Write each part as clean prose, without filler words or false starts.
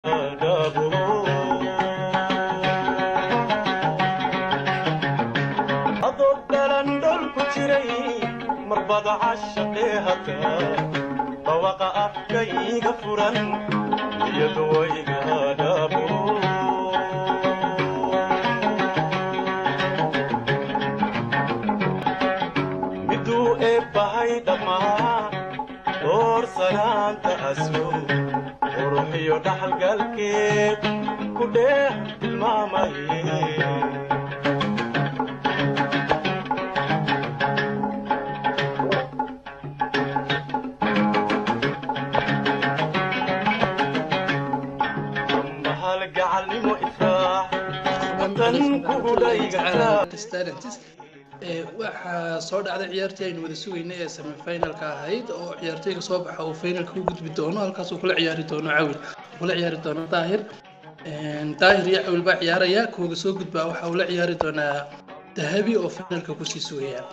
مربض عشقها فوقع أفكي غفرا يدوي غادابو مدو إبهاي دما دور سلام تأسو وروحي يدحل قلبي كده المامي waxaa soo dhacday ciyaartii aynu wada sugaynay ee semifinalka ahayd oo ciyaartooyga soo baxa uu finalka u gudbi doono halkaas uu kula ciyaari doono Cawil kula ciyaari doono Daahir iyo Cawil baa ciyaaraya kooga soo gudbaa waxa uu la ciyaari doonaa Dahabi oo finalka ku sii sugaya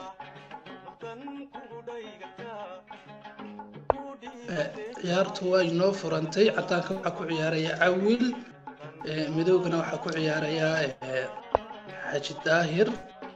ciyaartu way noo furantay cadaanka waxa ku ciyaaraya Cawil midowgana waxa ku ciyaaraya Haji Daahir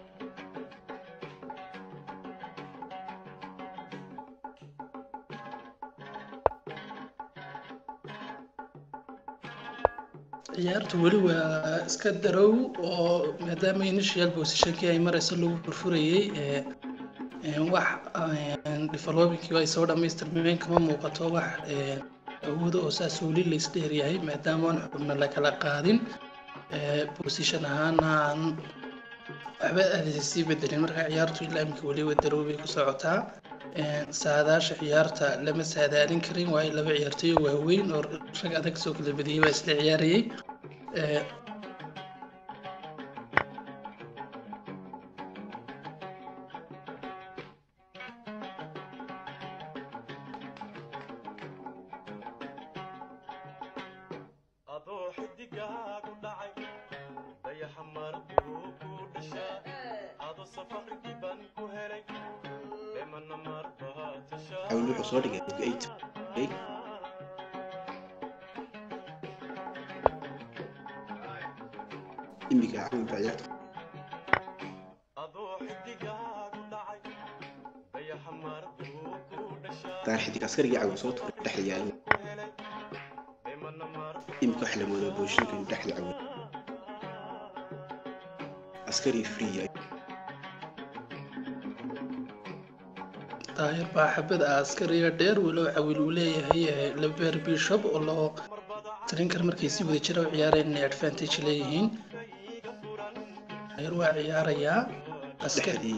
ciyaartu wali waa iska darow oo maadaama initial positionkii ay marayso lagu furfurayay wax developingkii ay soo dhamaystirmeen kama muuqato wax awood oo saas wali la isdheer yahay maadaama aan xubno la kala qaadin position ahaana waxba aadaysi bedelin marka ciyaartu ilaa imika wali waa darow bay ku socotaa saadaasha ciyaarta lama saadaalin karin waa laba ciyaartooy waaweyn oo rag adag soo kala badiyay baa isla ciyaarayay حديك عسكري عاوز صوت تحية يمكن أحلى موضوع بوشين كان تحية عاوز عسكري فري طاهر بحبد عسكري دير ولو عويل ولاية هي لبير بيشوب والله ترينكر مركزي بدي تشرب عيارين أدفانتج ليهين طاهر وعياريا عسكري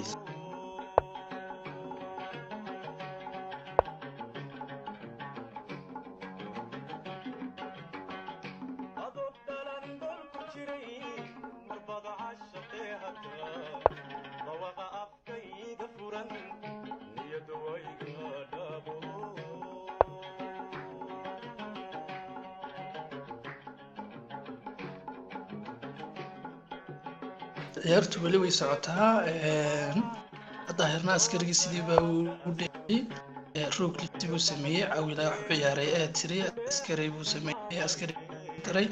ciyaartu wali way socotaa Daahirna askarigi sidii baa u dhigay roogli buu sameeyay Cawil wax u ciyaaray tiri askari buu sameeyay askari taray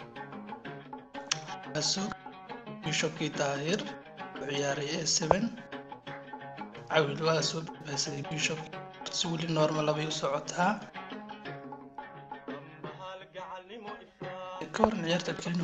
aso bishopki Daahir u ciyaaray 7 Cawil waa soo baasay bishop suuli normal bay u socotaa koor ciyaarta kalino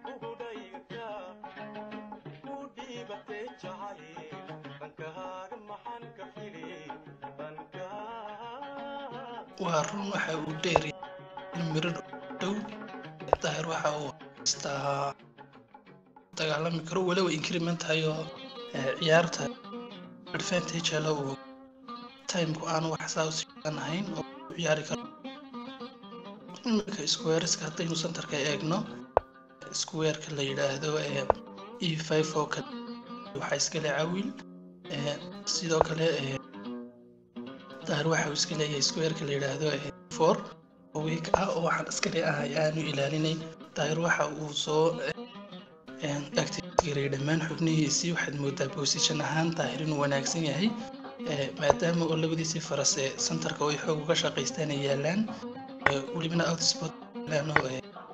وارون waxa uu dheeri mirid dhow Daahir waxa uu istaa dagaalami karo walaw increment hayo ciyaarta advantage helo time ku aan wax saas ahayn oo ciyaari karo marka squareska hadaynu centerka eegno squareka la yiraahdo e5 oo ka waxa iska Cawil sidoo kale Daahir waxa uu iska leeyahay square-ka la yiraahdo 4 oo week ah oo waxaan askari ah ayaanu ilaalinay Daahir waxa uu soo active dhammaan xubnihiisii waxaad moodaa position ahaan Daahir inuu wanaagsan yahay maadaama oo labadiisii faras centerka ay xoog uga shaqaystaan yaalaan ولمن أوت سبوت لأنه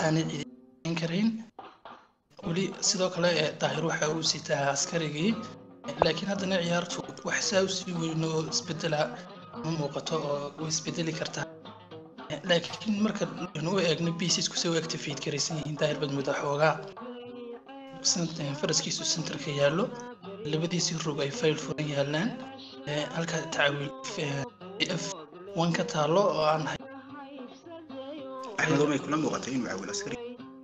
aanay ciidan karayn weli sidoo kale daahir waxa uu sitaa askarigii laakiin haddana ciyaartu wax saa u sii weyn oo isbedela ma muuqato oo way isbedeli kartaa laakiin marka aynu u eegno biisisku si u activate garaysan yihiin daahir baad moodaa xoogaa faraskiisu centerka yaallo labadiisii rog ay fayl furan yaalaan halka tacawiil f 1 ka taalo oo aan hay axmedo may kula muuqatay inuu caawil askari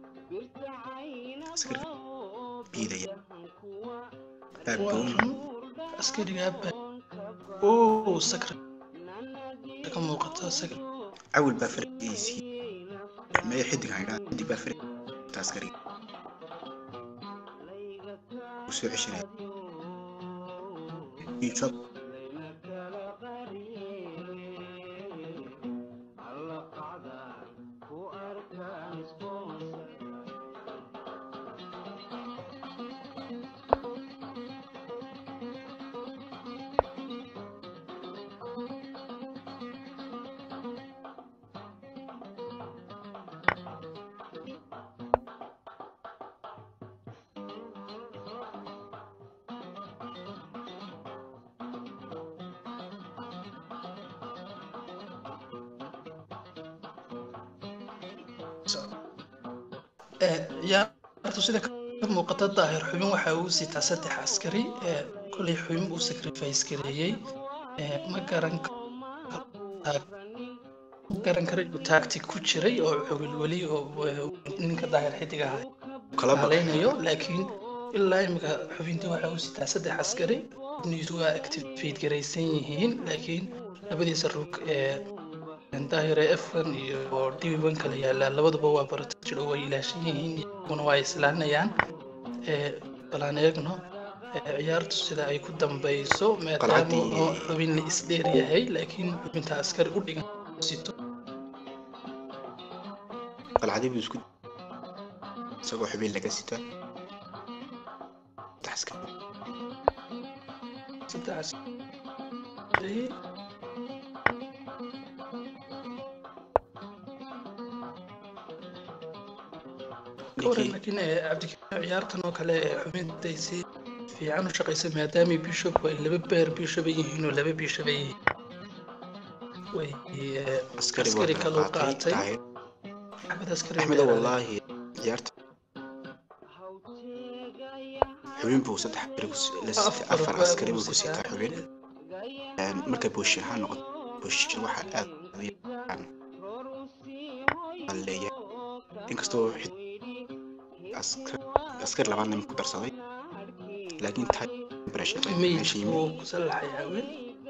biidaya backbone askariga sakra ka muuqata sakra caawil baa farqiisii may xidig haydhaa xidig baa farqi askari usoo ceshanaya bishop ciyaartu sida ka muuqata daahir xubin waxa uu sitaa 3 askari kulay xubin uu sacrifice gareeyay ma garan karo tactic ku jiray oo xogil wali oo ninka daahir xidig ah kala baleynayo laakiin ilaa imika xubintii waxa uu sitaa 3 askari nidu waa activate garaysan yihiin laakiin labadiisa rug daahir f1 iyo d1 kala yaala labaduba waa protected oo way ilaashan yihiin kuna waa islaanayaan balaan eegno ciyaartu sida ay ku dambayso maadaama oo xubin la isdheer yahay laakiin xubinta askari u dhigan sito qalcadii buu isku isagoo xubin laga sita saddex لكن عبد الكريم ciyaartan oo kale xubintaysi fiican u shaqeysay maadaama bishop way laba beer bishop yihiin oo laba bishop yihiin way askari kala qaatay axmed wallahi ciyaarta xubin buu 4 askari buu sitaa xubin marka booshin ha noqdo booshin waxa aad leeyahay inkastoo askar labaadna ku darsaday laakiin tahay pressure meeshii uu ku salaxay weel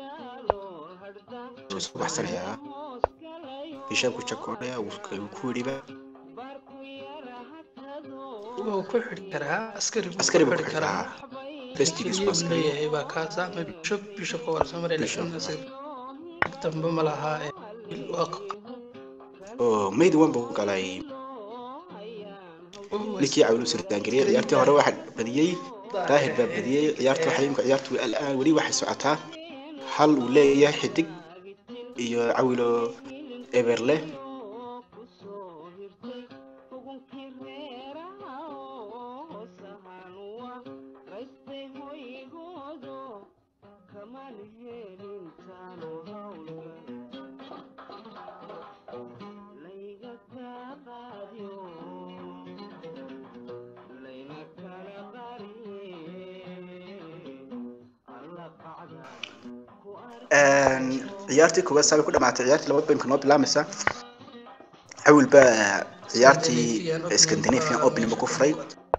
soo baxsanaya bishop ku chakoonaya uu ku wariba uu ku xiri karaa askari ku xiri karaa festigiis was leeyahay baa kaasa ma bishop oo soo maray laakiin dambe ma laha oo meyd wan buu galay لكي عاولوا سردانجرية عيارتي هرا واحد بديي daahir baa badiyay ciyaarta waxay imka ciyaartu al'aan wali waxay socotaa hal uu leeyahay xidig iyo cawilo eberle ciyaartii kuwa saabay ku dhamaatay ciyaartii laba bimka noo bilaamaysa awil ba ciyaartii Scandinavian Open ma ku furay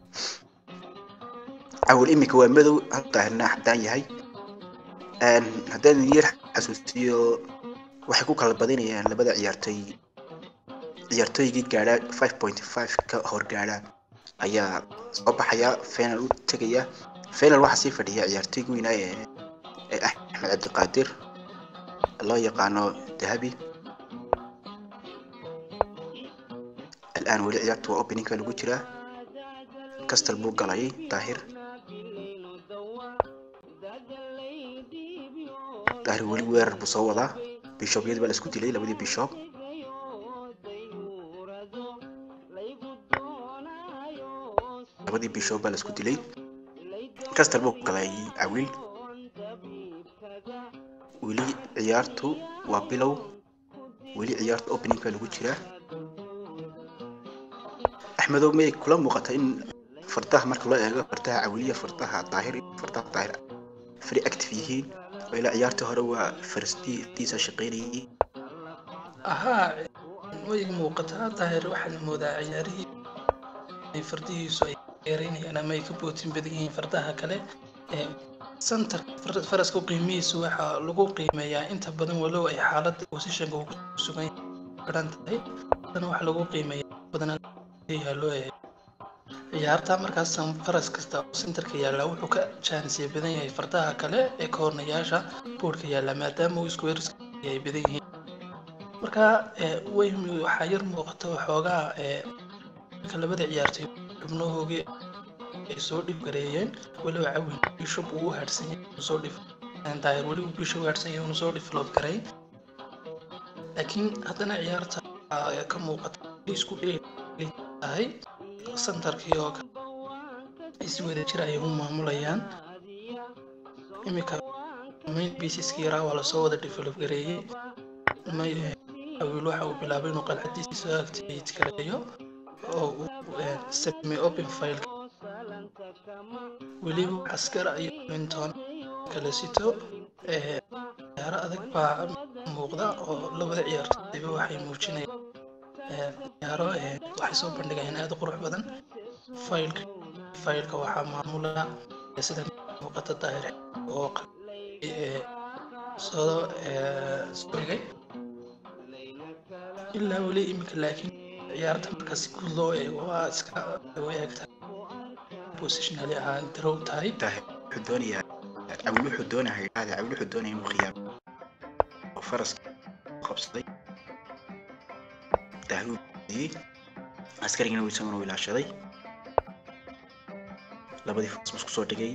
awil imika waa madow hadda hana xadaan yahay hadaan yar xasuustiyo waxay ku kala badinayaan labada ciyaartoygii gaadha 5.5 ka hor gaadha ayaa soo baxaya final u tagaya final waxa sii fadhiya ciyaartoygii weynaa ee Ahmed Abdiqaadir الله يقانو ذهبي الآن ولي عيارته أوبنينج كان وجرا كاستل بوق قلعي طاهر ولي وير بصوضة بيشوب يدبال اسكوتي لي لودي بيشوب labadii bishoob baa la isku dilay kastar buu galay cawiil weli ciyaartu waa bilow weli ciyaarta opening baa lagu jiraa axmedow may kula muuqata in fardaha marka loo eego fardaha cawiiliya fardaha daahir free active yihiin oo ilaa ciyaarta hore waa farstiisa shaqaynayay ahaa way muuqataa daahir waxaan moodaa ciyaarihii ay fardihiisu ay yareynayaan ama ay ka bootin badan yihiin fardaha kale center faraska qiimihiisu waxaa lagu qiimeeyaa inta badan walow ay xaaladda positionka uu ku sugan garan tahay haddana waxaa lagu qiimeeyaa badan loo eego ciyaarta markaas faras kasta oo centerka yaalla wuxuu ka chance badan yahay fardaha kale ee koornayaasha boardka yaalla maadaama uu isku weerarska ay badan yihiin marka waxaa yar muuqata waxoogaa marka labada ciyaartay xubnahoogii ay soo dhib gareeyeen walow cawin bishop uu u haadhsan yahay inuu soo dhif daahir weli uu bishop u haadhsan yahay inuu soo develop garay laakiin haddana ciyaarta ka muuqata isku dheeli tahay centerkii oo ay si wada jir ay u maamulayaan imika main pieceski yaraa waa lasoo wada develop gareeyey cawiil waxa uu bilaabay inuu qalcadiisa soo activate gareeyo oo uu semi open file weliba askar iyo clinton kala sito ciyaaro adag baa muuqda oo labada ciyaartooyba waxay muujinayaan ciyaaro waxay soo bandhigayaan aad u qurux badan faylka waxaa maamula sida muuqata daahir oo soo dhigay ilaa weli imika laakiin ciyaarta markaas guud loo eego waa iska eegta positionally ahaan darow tahay wuxuu doonayaa cawiil wuxuu doonaya inuu khiyaamo oo faraska qabsaday daahudii askarigina uu isaguna ilaashaday labadii faras isku soo dhigay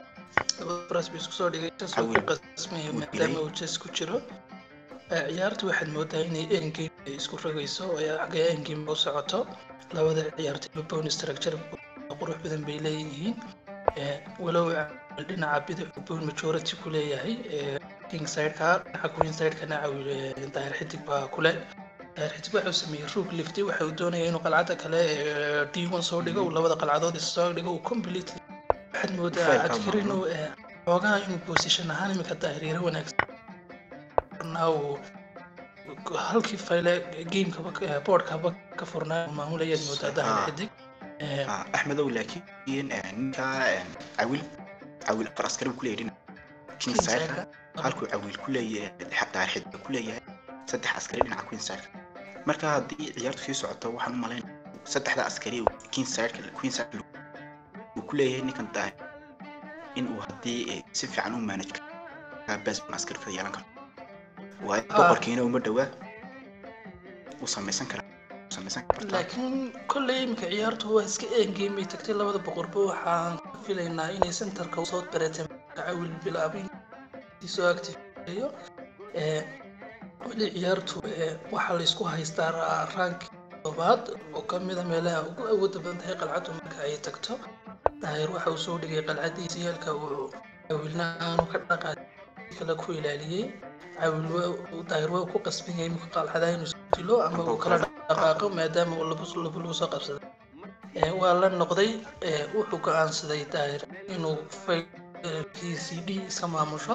maadaama uu jes ku jiro ciyaartu waxaad moodaa inay endgame ay isku rogayso oo xagga endgame u socoto labada ciyaartayba bone structure qurux badan bay leeyihiin walow dhinaca bidix bone majority ku leeyahay king sideka dhinaca queen sidekana daahir xidig baa kule daahir xidig waxa uu sameeyey rook lifty waxa uu doonaya inuu qalcadda kale d1 soo dhigo uu labada qalcadood soo dhigo uu complete waxaad moodaa adkir inuu xoogaha inuu position ahaan imika daahir yaro wanaagsan halkii file gameka boardkaba ka furnaa maamulayaad moodaa daahir xidig axmedow laakiin ninka cawiil afar askari ku leeyahay king sideka halkuu cawiil ku leeyahay daahir xidig ku leeyahay 3 askari dhinaca queen sideka marka haddii ciyaartu sii socoto waxaan u malayn 3 askari king sideka queen sideka uu ku leeyahay ninkan daahir in uu haddii si fiican u manage ka bas askari ka yeelan karo waa boqorkiina uma dhawaa u samaysan kara laakiin kolley imika ciyaartu waa iska endgame tagtay labada boqorba waxaan filaynaa inay centerka soo bareetay cawiil bilaabay soo activeeyo weli ciyaartu waxaa la isku haystaa rank toobaad oo ka mida meelaha ugu awoodda badan tahay qalcaddu marka ay tagto daahir waxa uu soo dhigay qalcadiisa yeelka uu cawiilna aanu ka dhaqaa kale ku ilaaliyey cawiil daahir waa ku qasban yahay imika qalcadaha inuu dilo ama uu kala dhaqaaqo maadaama uu lagu soo qabsaday waa la noqday wuxuu go'aansaday daahir inuu PCD iska maamusho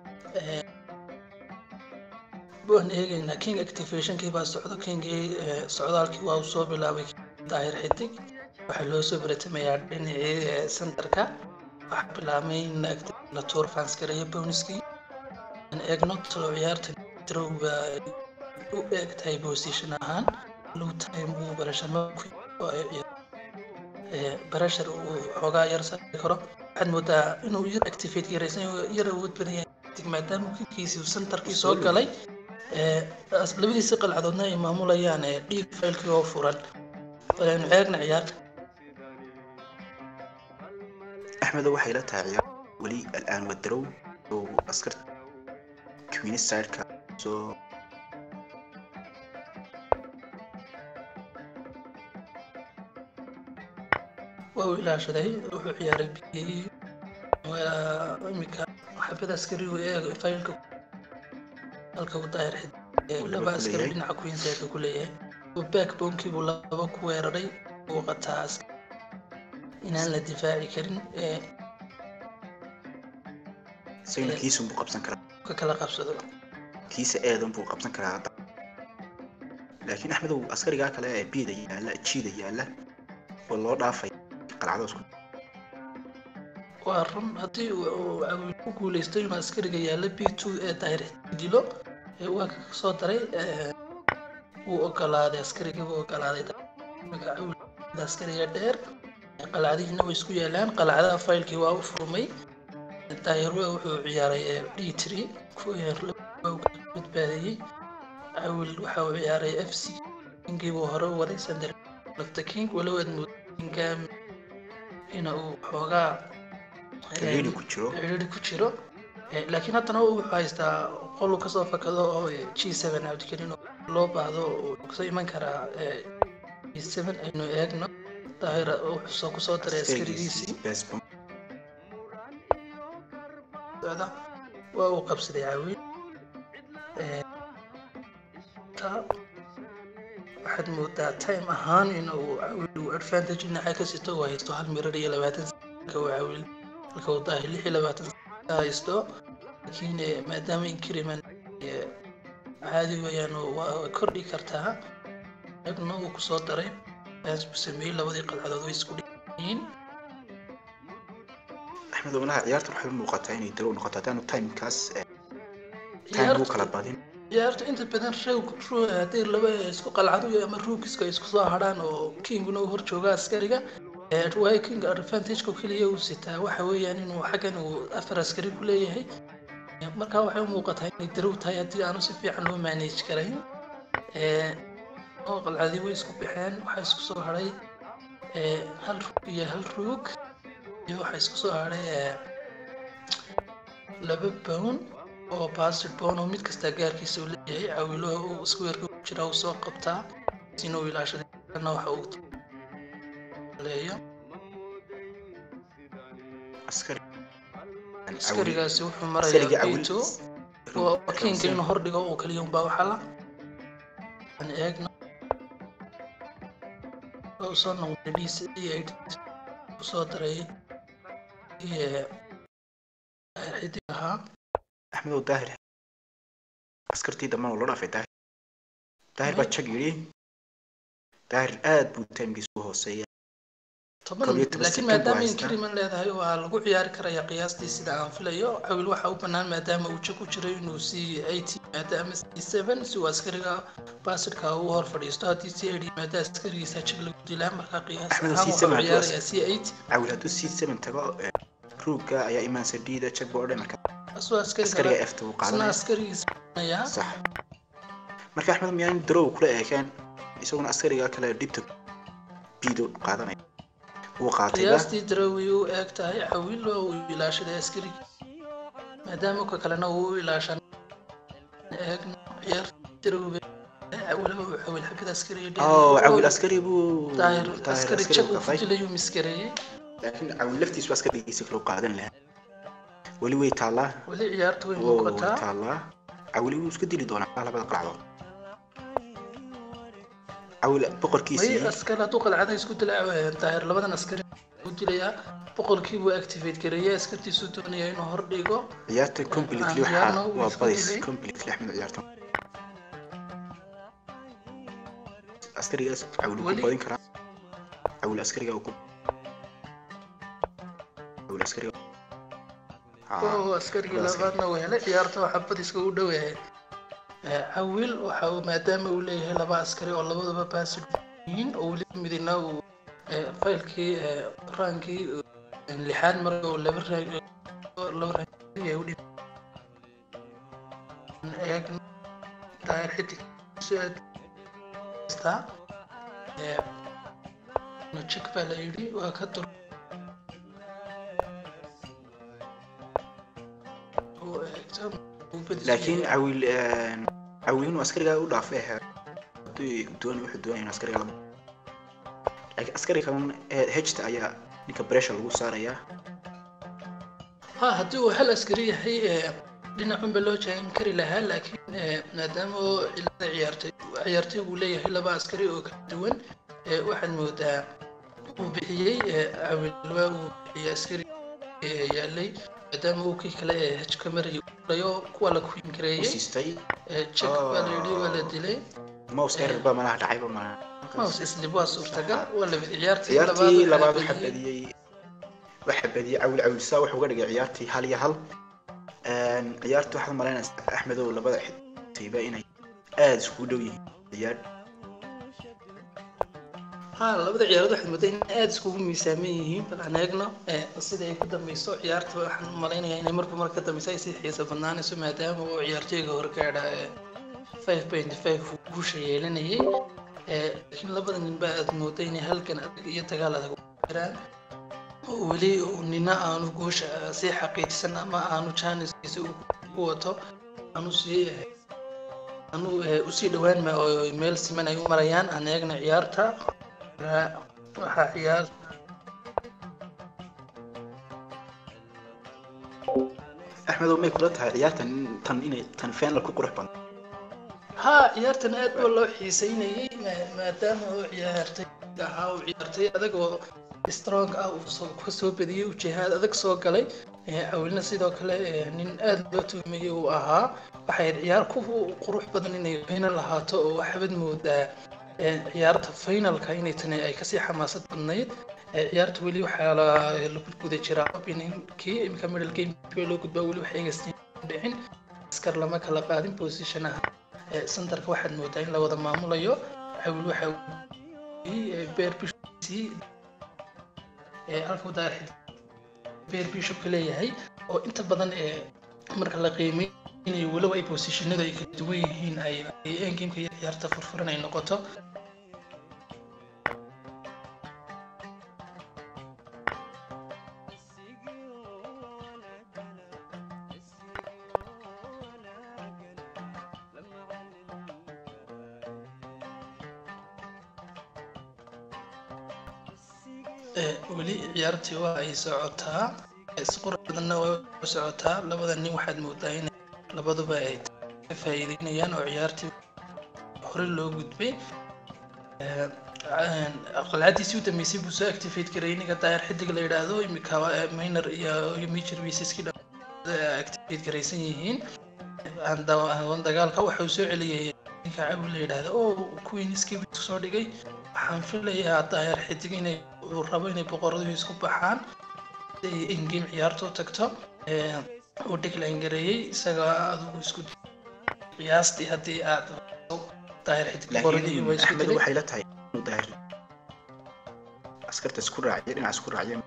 baan eegaynaa king activationkii baa socdo kingii socdaalkii waa uu soo bilaabay daahir xidig waxaa loo soo baratamayaa dhinacii centerka waxaa bilaabmay in la tour fans gareeyo boniskii aan eegno talo ciyaarta drowga u eeg tahay position ahaan low time uu barashar uu xoogaa yar saari karo waxaad moodaa inuu yar activate garaysan yar awood badan yahay maadaama kinkiisii uu centerkii soo galay labadiisa qalcadoodna ay maamulayaan dhiig faylkii oo furan walaanu eegna ciyaarta axmedo waxay la tahay ciyaar weli al'aan wadarow oo askarta queen sideka soo waa uu ilaashaday wuxuu ciyaaray biyihii waa imika xabad askarigu ee faylka halka uu daahir laba askari dhinaca queenseedka ku leeyahay backbone-kii buu laba ku weeraray uu qataa inaan la difaaci karin isagana kiisun buu qabsan karaa ka kala qabsado kiisa eedan buu qabsan karaa laakiin axmedow askarigaa kale ee biida yaalla jiida yaalla oo loo dhaafay qalcado isku waa run haddii uu ku guulaysto inuu askariga yaalla b2 ee daahir dilo waa ka soo daray wuu ogolaaday askariga wuu ogolaaday askariga dheer qalcadihiina way isku yaalaan qalcadaha faylkii waa u furmay daahir wuxuu ciyaaray d3 badbaadiyey cawil waxa uu ciyaaray fc kingii buu hore u waday sander lafta king walow aad moodingaam ina uu xoogaa ciriiri ku jiro laakiin haddana wuxuu haystaa qolu kasoo fakado oo g7 cabdikarin loo baahdo kasoo iman karaa g7 aynu eegno daahir wuxuu kusoo daray askarigiisii waa uu qabsaday cawil waxaad moodaa time ahaan inuu cawil advantage dhinaca ka sito uu haysto 1 mirar iyo 20 sanka uu cawil halka uu daahir 26 sanka haysto laakiin maadaama increment caadi weeyaan waa kordhi kartaa eegno uu kusoo daray buu sameeyey labadii qalcadood way isku dhiyiin axmed walaha ciyaarta waxay muuqataa inay daro noqoto hadaan timekaas time uu kala badin ciyaarta inta badan haddii laba isku qalcado ama rookiska isku soo hadhaan oo kinguna uu hor jooga askariga waayo king advantage-ka keliya uu sitaa waxa weeyaan inuu xaggan uu 4 askari ku leeyahay markaa waxay u muuqataa inay darow tahay haddii aanu si fiican loo manage karayn oo qalcadii way isku baxeen waxaa isku soo hadhay hal ruug iyo hal ruug iyo waxaa isku soo hadhay 2 bown oo basket bown oo mid kasta gaarkiisa uu leeyahay cawilaha uu square-ka ku jira uu soo qabtaa sina uu ilaashaday waxa uu leeyo askarigaasi wuxuu marayaa b2 oo kinga inuu hordhigo oo kaliya unbaa waxaa la aan eegno oo soo noqday d8 soo daray xidigaha axmedow daahir askartii dhammaan oo loo dhaafay daahir baa jag yidhi daahir aad buu timekiisu hooseeya laakiin maadaama increment leedahay waa lagu ciyaari karaya qiyaastii sida aan filayo cawil waxa u bannaan maadaama uu jag ku jiray inuu c8 maadaama c7 si uu askariga baasidka uu hor fadhiisto haddii c8 maadaama askarigiisa jag lagu dilaa markaa qiyaas ahaan wuxuu ciyaarayaa c8 cawil hadduu c7 tago ruugga ayaa imaansa d-da jag buu odhan marka asoo askariga f uu qaadanaya askarigiisa sax marka axmed miyaan darow kula eekeen isaguna askariga kale dhibta biido qaadanaya qiyaastii darowi uu eeg tahay cawil oo uu ilaashaday askariga maadaama ka kalena uu ilaashan eegno ciyaar darowi waliba uu cawil xabid askari cawil askari buu daahir askari jag uu filayu miskareeyay laakiin cawil laftiisu askarigiisa kale u qaadan lahaa weli way taallaa weli ciyaarta way muuqataa cawil wuu iska dili doonaa labada qalcadood cawil boqorkiisii askari hadduu qalcada isku dilaa daahir labadan askari u dilayaa boqorkii buu activate gareeyay askartiisu doonaya inuu hor dhigo ciyaarta completely waa badis completely axmed ciyaarta askarigaas cawil ku badin karaa cawil askariga ku cawil askariga askarigii labaadna uu helay ciyaarta waxaa badiska u dhow yahay cawil waxa uu maadaama uu leeyahay 2 askari oo labadaba baasid yihiin oo weli midina uu faylkii raankii 6 mar oo 2 rank u dhib eegno daahir xidig sta no check baa la yidhi waa ka dur laakiin cawilin askariga u dhaafay wuxuu doonay inuu askariga laba laakiin askariga kan hejta ayaa ninka pressure lagu saarayaa. ها هدو هل أسكري هي لنا عم بلوجة كري لها لكن مادام عيارتي وليه هلا بقى أسكري وكدون واحد مودا وبحيي أو الوا وبحيي أسكري يالي مادام هو كي كلا هج كمري ليو كوالا كوين كريه siistay تشيك ولا ولا ديلي mouse error ba malaha dhacayba ma mouse isliبوا suurtagal ولا عيارتي ciyaartii labaad waxa badiyay cawl saa wuxuu uga dhigay ciyaartii hal iyo hal ciyaartii waxaan maleynaysaa Axmedow labada xigtayba inay aad isku dhow yihiin ciyaar ها labada ciyaarood waxay mudeen aad isku miisaameeyeen bal anaagna sida ay ku dameyso ciyaarta waxaan maleynayaa inay marka dameyso ay si xiiso badnaanayso maadaama uu ciyaartooyga horgaadha 5.5 guusha yeelanayay laakiin labada nin baa aad mooday inay halkan adag iyo dagaal adag u jiraan weli nina aanu guusha si xaqiijisan ama aanu chance-kiisa u wato aanu usii dhawaan ma oo meel siman ay u marayaan anaagna ciyaarta waxa ciyaar Axmedow may kula tahay ciyaartan tan inay tan final ku qurux badan ها ciyaartan aad baa loo xiiseynayay maadaama uu ciyaartay adagoo strong ah uu soo badiyay jihaad adag soo galay awilna sidoo kale nin aad loo tuhmiyay uu ahaa waxay ciyaar ku qurux badan inay final lahaato oo waxbad moodaa ciyaarta finalka inay tani ay kasii xamaasad badnayd ciyaarta weli waxaa lagu guda jiraa openingkii imika middle game loo gudbaa weli waxay dhicin askar lama kala qaadin position ah centerka waxaad moodaa in la wada maamulayo awil waxa beer bishii halka wada beer bishop leeyahay oo inta badan marka la qiimeeyo walow ay positionada ay ka duwan yihiin ay game-ka iyo ciyaarta furfuran ay noqoto weli ciyaartii waa ay socotaa si qurux badanna waa socotaa labada nin waxaad moodaa in labaduba ay ka faa'iideynayaan oo ciyaartii hore loo gudbay qalcadiisii u dambeysay buu soo activate gareeyay ninka daayar xidig la yidhaahdo imika minor iyo major pieces-kii activate garaysan yihiin dagaalka waxa uu soo celiyay ninka cabu la yidhaahdo oo queenskii buu soo dhigay waxaan filayaa daayar xidig inay uu rabo inay boqoradu isku baxaan in game ciyaartu tagto uu decline gareeyay isaga adigu isku qiyaastii haddii aad daayar xidig boqoradii way isku Axmedow waxay la tahay inuu daayar askarta isku raacay dhinac isku raacay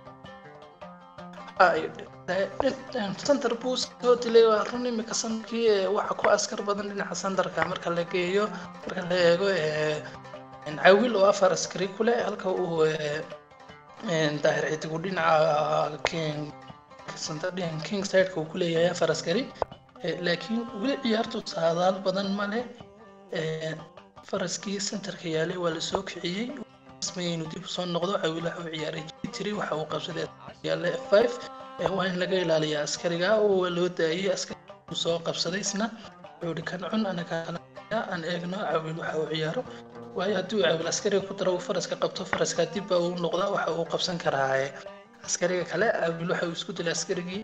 center buu soo dilay waa run imika sanadkii waxa ku askar badan dhinaca centerka marka la geeyo marka la eego cawil oo afar askari ku leh halka uu daahir xidigu dhinaca king side-ka uu ku leeyahay afar askari laakiin weli ciyaartu saadaal badan ma leh faraskii centerka yaalay waa la soo kiciyey ismaya inuu dib soo noqdo cawil waxa uu ciyaaray G3 waxa uu qabsaday yaale F5 waa in laga ilaaliyaa askariga oo loo daayay askariga soo qabsaday isna wuxuu kan cun anaga aan eegno cawil waxa uu ciyaaro waayo haddii cawil askariga ku daro faraska qabto faraska dib uu noqdo waxa uu qabsan karaa askariga kale cawil waxa uu isku dilay askarigii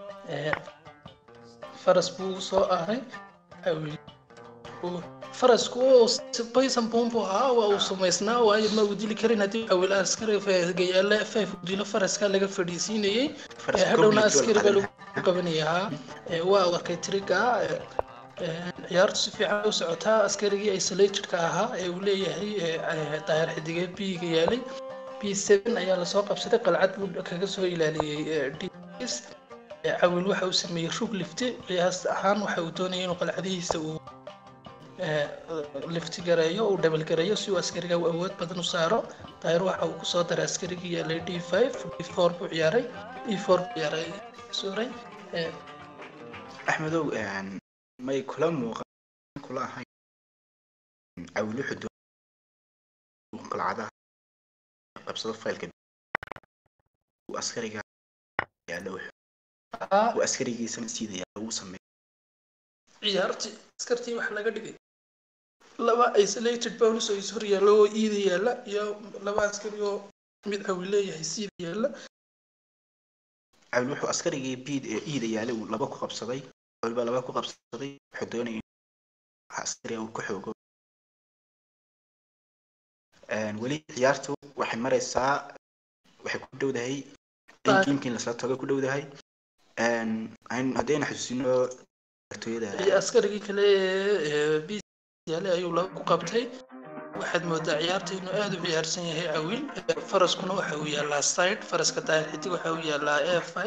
faras buu soo aaray cawil farasku baysan bombo ah waa uu samaysnaa waayo ma uu dili karin haddii cawil askariga yaala 5 dilo faraska laga fadhiisinayay hadhowna askariga lagu qabanayaa waa arkay triga ciyaartu si fiican u socotaa askarigii isolated-ka ahaa uu leeyahay daayar xidige B-ga yaalay B7 ayaa lasoo qabsaday qalcad buu kaga soo ilaaliyay DS cawil waxa uu sameeyay rug lifti qiyaas ahaan waxa uu doonayay inuu qalcadihiisa uu lifti gareeyo uu double gareeyo si uu askariga awood badan u saaro daayar waxa uu ku soo daray askarigii yaalay D5 D4 buu ciyaaray E4 buu ciyaaray suuray Axmedow may kula muuqan kula ahayn cawil wuxuu qalcadaha qabsado faylka askariga yaalo Ah, uu askarigiisana siidaya uu sameeyo ciyaartii askartii waxa laga dhigay laba isolated bonus oo is hor yaalla oo iida yaalla iyo laba askari oo mid awi leeyahay siida yaalla. cawil wuxuu askarigii iida yaale uu laba ku qabsaday waliba laba ku qabsaday wuxuu doonayay askariga uu ku xoogo weli ciyaartu waxay maraysaa waxay ku dhowdahay in gamekin lasla tago ku dhowdahay haddayna xasuusino ciyaartooyada iyo askarigii kale ee bis yaale ayuu laba ku qabtay. waxaad moodaa ciyaarta inuu aad u ciyaarsan yahay cawil. faraskuna waxa uu yaallaa side, faraska daahir xidig waxa uu yaallaa A5.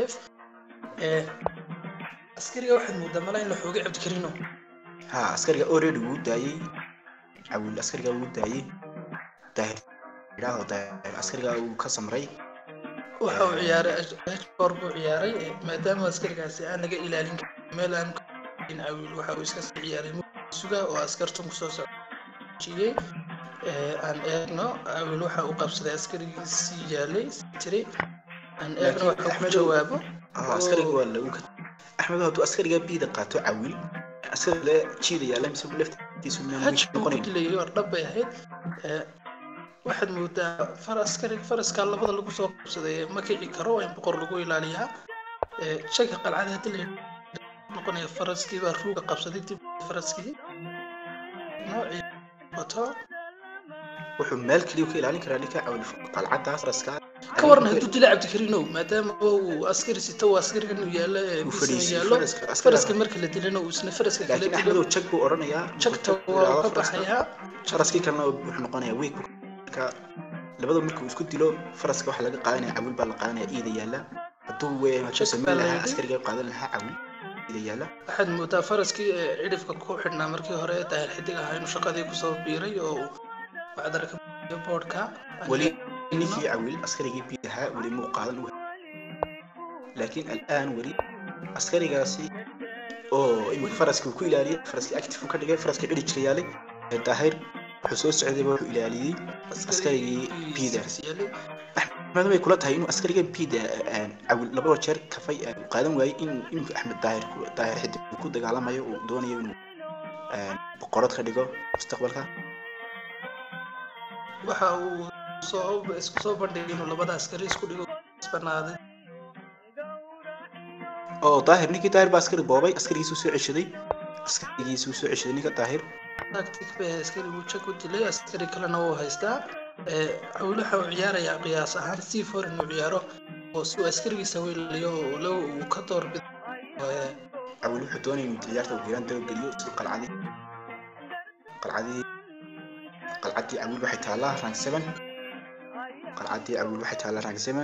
askariga waxaad moodaa malaa in la xoogay cabdikarino. ha askariga already wuu daayay cawil askariga wuu daayay daahir idhaahdo daahir askariga uu ka samray waxa uu ciyaaray koor buu ciyaaray maadaama askarigaasi aan laga ilaalin karin meel aan in cawil waxa uu iska sii ciyaaray suga oo askartan kusoo socdiyey. aan eegno cawil waxa uu qabsaday askarigiisii yaalay tiri aan eegno waxa ku jawaabo askariga waa lagu axmed hadduu askariga biida qaato cawil askariga jiida yaala mise laftiisu noqonayo war dhab bay ahayd. waxaad moodaa faraska labada lagu soo qabsaday ma kici karo waa in boqor lagu ilaaliyaa. shaka qalcada hadii la noqonayo faraskii baa ruuga qabsaday dib faraskii noocii wato wuxuu meel kaliya ka ilaalin karaa ninka cawil qalcada faraska ka warna hadduu dila cabdikarino maadaama uu askari sito waa askarigan uu yaalo faraska marka la dilana uu isna faraska kale laakiin axmedow jag buu odhanayaa jagta waa ka baxayaa faraskii kalena wuxuu noqonayaa week marka labada markuu isku dilo faraska waxa laga qaadanaya cawil baa la qaadanaya iida yaala hadduu sameyn lahaa askariga qaadan lahaa cawil iida yaala. waxaad moodaa faraskii cidhifka ku xidhnaa markii hore daahir xidig ahaa inuu shaqadii kusoo biiray oo waxaad arka boardka weli ninkii cawil askarigii biidahaa weli muu qaadan laakiin al'aan weli askarigaasi oo imika faraskii ku ilaaliyay faraskii active ka dhigay faraskii cidhijka yaalay daahir wuxuu soo socday wuxuu ilaaliyay askarigii biida axmed way kula tahay inuu askariga biida cawil laba jeer kafay qaadan waayay in imika axmed daahir xidig ku dagaalamayo uu doonayo inuu boqorad ka dhigo mustaqbalka. waxa uu isku soo bandhigay inuu labada askari isku dhigo isbanaaday oo daahir ninkii daahir baa askari boobay askarigiisuu soo ceshaday ninka daahir tactic bay askari uu jag u dilay askari kalena wuu haystaa. cawil waxa uu ciyaarayaa qiyaas ahaan C4 inuu ciyaaro oo si uu askarigiisa weelaliyo low uu ka doorbido. cawil wuxuu doonaya inuu ciyaarta uu geeran dabageliyo si qalcadii cawil waxay taallaa rank 7 qalcadii cawil waxay taallaa rank 7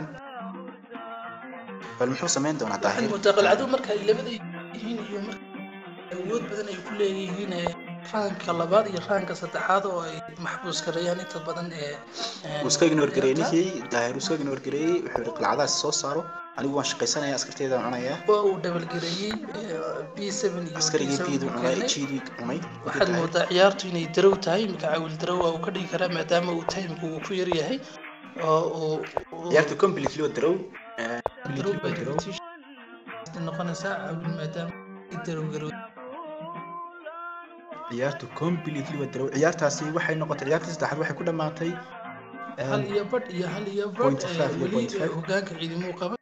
bal muxuu samayn doonaa daahir qalcadu marka ay labada yihiin iyo marka awood badan ay ku leeyihiin ranka labaad iyo ranka saddexaad oo ay maxbuus gareeyaan inta badan iska ignore gareeyay ninkii daahir iska ignore gareeyay wuxuu qalcadaas soo saaro anigu waan shaqaysanayaa askarteeda cunaya oo uu double gareeyay B7 iyo askarigii biidu cunay jiidi cunay. waxaad moodaa ciyaartu inay darow tahay imika cawil darow uu ka dhigi karaa maadaama uu timku uu ku yar yahay oo ciyaartu completely waa darow noqonaysaa cawil maadaama darow garow ciyaartu completely waa darow. ciyaartaasi waxay noqotay ciyaartii saddexaad waxay ku dhamaatay hal iyo badh weli hogaanka ciidamuu qaba.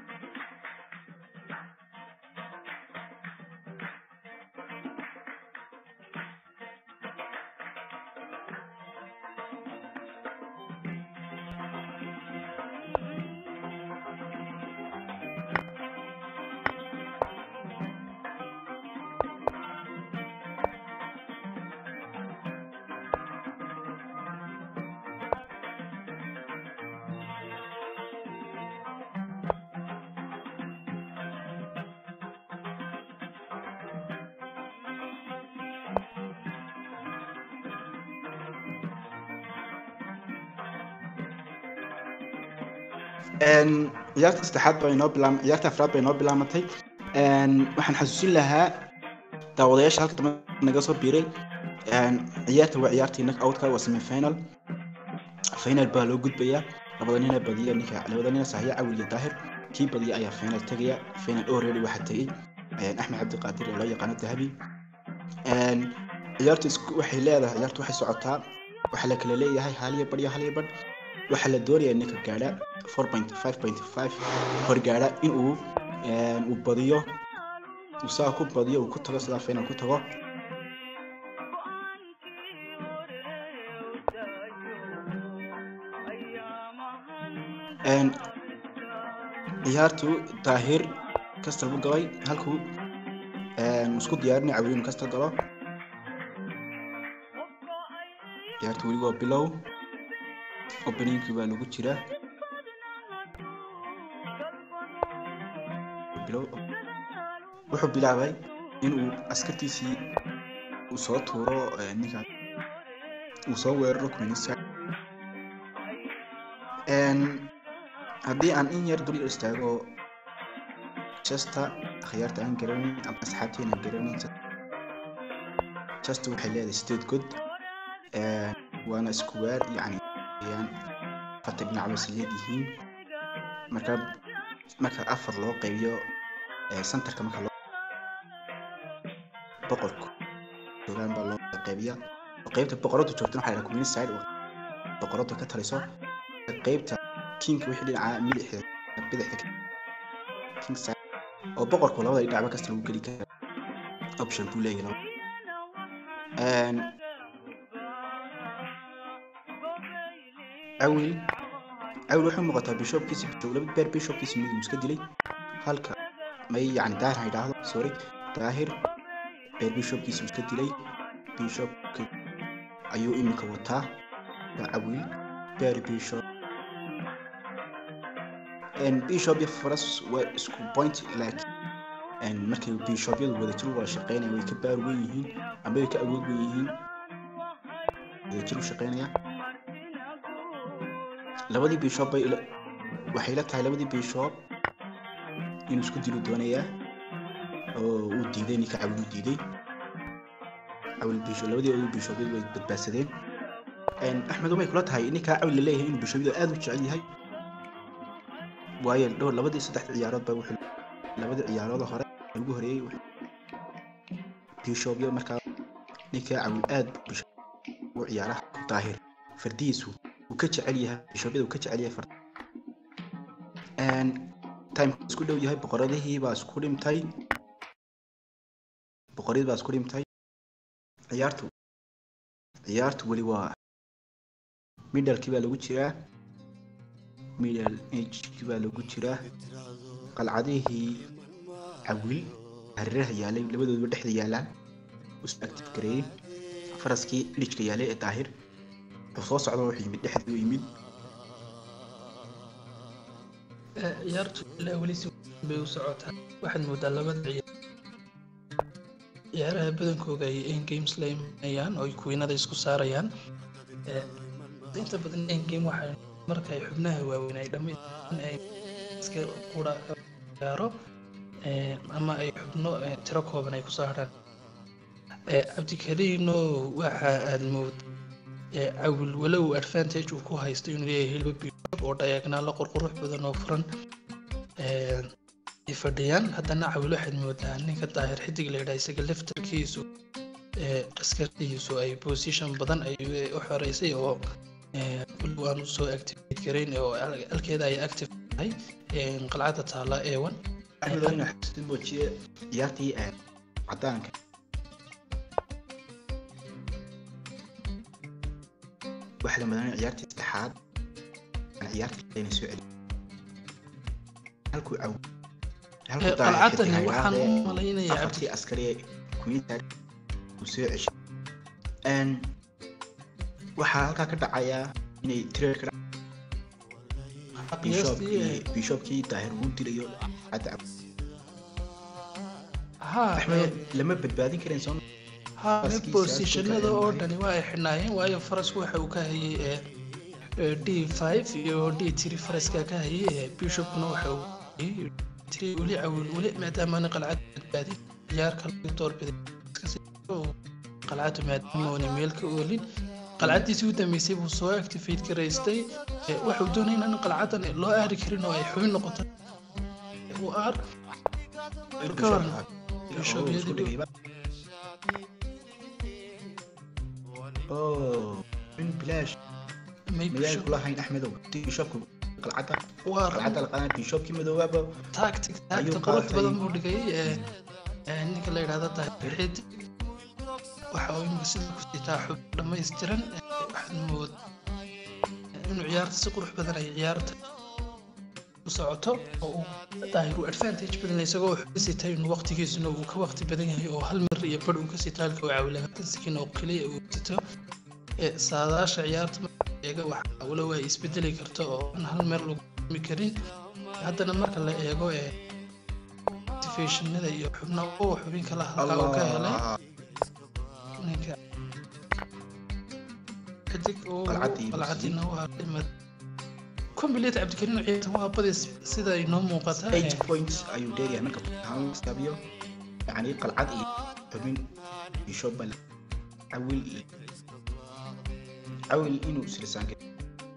ciyaarta saddexaad bay noo bilaam ciyaarta afraad bay noo bilaamatay waxaan xasuusin lahaa daawadayaasha halka dambe naga soo biiray ciyaarta waa ciyaartii knock outka waa semi final baa loo gudbayaa labada nin badiya ninka labada nin saxiya Cawil iyo Daahir kii badiya ayaa final tagaya final already waxa tagay Axmed Cabdi Qaadir oo loo yaqaan Dahabi ciyaartu waxay leedahay ciyaartu waxay socotaa waxa la kala leeyahay hal iyo badh waxa la doonayaa ninka gaadha 4.5 hor gaadha in uu badiyo usaa ku badiyo uu ku tago sida final ku tago ciyaartu Daahir kastal buu galay halkuu isku diyaarinay Cawil inuu kastal galo ciyaartu weli waa bilow openingkii baa lagu jiraa wuxuu bilaabay inuu askartiisii uu soo tuuro ninka uu soo weeraro Queen's haddii aan in yar dul istaago Chester khiyaarta aan garanin ama asxaabteena garanin Chester waxay leedahay 8 god waana square yani fatay dhinac bas leeyihiin marka afar loo qaybiyo centerka marka loo boqorku joogaan baa loo qaybiyaa qaybta boqoradu joogtana waxay la Queen's Side boqoradu ka taliso qaybta kingka wixii dhinaca bidixda king side oo boqorku labada dhinac kasta lagu geli karo option buu leeyahay Cawil wuxuu muuqataa bishopkiisa laba beer bishopkiisa mid iska dilay halka may yani Daahir ha yiraahdo sorry Daahir beer bishopkiisa iska dilay bishopki ayuu imika wataa Cawil beer bishop bishop iyo faras waa isku point laakiin markay bishopyadu wada jir wada shaqeynayaan way ka baar weyn yihiin ama way ka awood weyn yihiin wada jir u shaqeynaya labadii bishop waxay la tahay labadii bishop inuu isku dilo doonaya oo uu diiday ninka Cawil uu diiday Cawil bishop labadii bishop way badbaadsadeen Axmed way kula tahay ninka Cawil leeyahay inuu bishopyada aad u jecel yahay waayo dhowr labadii saddex ciyaarood baa wuxuu labadii ciyaarood hore ugu horeeyay bishop markaa ninka Cawil aad bishop u ciyaaraha Daahir fardiisu uu ka jecel yahay bishopyada uu ka jecel yahay time isku dhow yahay boqoradihii baa isku dhimtay ciyaartu weli waa middle-kii baa lagu jiraa middle age-kii baa lagu jiraa qalcadihii Cawil hareeraha yaalay labadooduba dhexda yaalaan usoo active gareeyay faraskii dhijka yaalay ee Daahir wuxuu soo socdo wuxuu yimid dhexda u yimid ciyaartu ilaa weli si bay u socotaa waxaad moodaa labada ciyaaraha badankooda ay end games la imanayaan oo ay kuwiinada isku saarayaan inta badan end game waxay markay xubnaha waaweyn ay dhammaan ay iska qura gaaro ama ay xubno tiro kooban ay ku saaraan Cabdikariino waxa aad moodaa Cawil walow advantage uu ku haysto inuu leeyahay hilba bishop oo diagonal qurqurux badan oo furan fadhiyaan haddana Cawil waxaad moodaa ninka Daahir xidig la yiraahdo isaga lefterkiisu askartiisu ay position badan ay u xoreysay oo waan soo activate gareyn oo alkeeda ay active tahay qalcada taala A1 Cawilna xisib bojiye ciyaartii cadaanka waxa la madan ciyaartii saddexaad ciyaartii ay soo celiyay halkuu qalcadani waxaan u malaynayaa abti askari kumiinta uu soo ceshay waxa halka ka dhacaya inay trade ka bishopkii Daahir uu dilayo cadab lama badbaadin kareen soo positionada oo dhani waa xinaayeen waayo farasku waxa uu ka hayay D5 iyo D3 faraska ka hayay bishopna waxa uu weli Cawil weli maadaama qalcad badbaadin ciyaar kale door biday qalcad maadaama uu meel ka oolin qalcadiisii u dambeysay buu soo activate garaystay waxuu doonay in qalcadan loo aari karin oo ay xubin noqoto uu aar ka waran bishoobyadii من بلاش may ميال كلها هين أحمد بيشوب قلعته waa قلعته القناة بيشوب كم ذوابه tactic ayuu qurux qaatay. badan buu dhigay ninka la yidhaahdo taxid waxa uu imika sida ku sitaa xub dhammaystiran waxaad mood inuu ciyaarta si qurux badan ay ciyaarta u socoto oo uu daahir uu advantage badan leh isagoo wuxuu ka sitay inuu waqtigiisuna uu ka waqti badan yahay oo hal mar iyo badh uu ka sitaa halka uu caawilatan sikin oo keliya uu sito saadaasha ciyaarta eega waxa wala waa isbedeli karto oo aan hal mar lagu mi karin haddana marka la eego activationada iyo xubin kala halka uu ka helay ninka kadib oo qalcadiina waa dhimad complete cabdikariin ciyaarta waa badis sida ay noo muuqata 8 points ayuu dheeryahay marka haan istabiyo يعني قلعة حبين بيشوب بل عويل إنه سلسان كده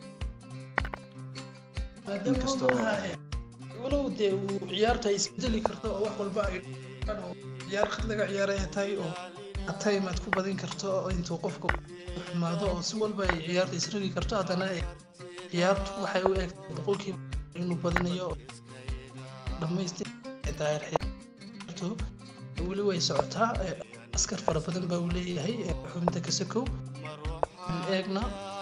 inkastoo walow dee uu ciyaarta isbedeli karto oo wax walba ay ciyaar laga ciyaaraya tahay oo time aad ku badin karto oo intuu qofka xumaado oo si walba ay ciyaarta isragi karto haddana ciyaartu waxay u eg boqolkiiba inuu badinayo dhammaystir daayir xirto weli way socotaa askar fara badan baa uu leeyahay xubinta kasakow eegna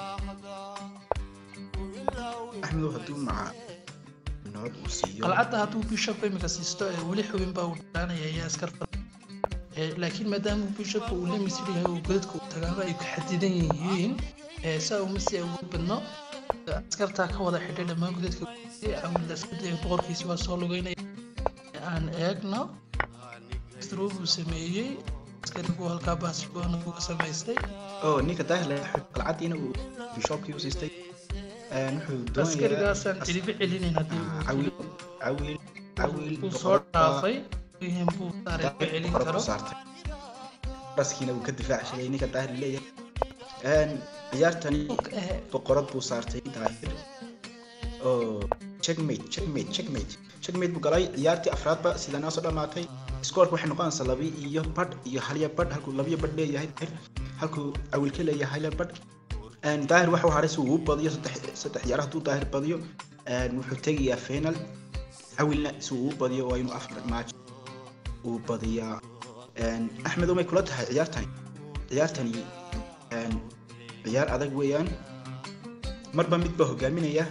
أحمد هدوم مع نود وسيو qalcadda hadduu bishop imika siisto weli xubin baa uu dhaanaya ayaa askar laakiin maadaama bishopka uu la misir yahay oo godadka uu tagaaba ay ku xadidan yihiin saa uma sii awood badno askartaa ka wada xidhay dhammaan godadka awil askardaya boqorkiisi waa soo lugeynaya aan eegno stroo buu sameeyey askarigu halkaa baasboona uu ka samaystay أو نيك ده قلعة إنه بيشوب كيو سيستي askarigaasaan cilibi celinayn haddii عويل uu soo dhaafay muhim buu saaray ka celin karo بس كنا وكدفاع شيء نيك ده اللي عيارتني بقرب بوصارتي داير أو check mate بقولي عيارتي أفراد بس إذا ناس ما تي سكور واحد نقان صلبي يهبط يحلي بط هالكو لبي بط ليه هاي هالكو أول كله يحلي بط daahir waxa uu haray si uu badiyo saddex ciyaaraha tuu daahir badiyo wuxuu tagayaa final awilna si uu badiyo waa inuu afar match uu badiyaa axmed umay kula tahay ciyaartani ciyaar adag weeyaan marba mid baa hogaaminaya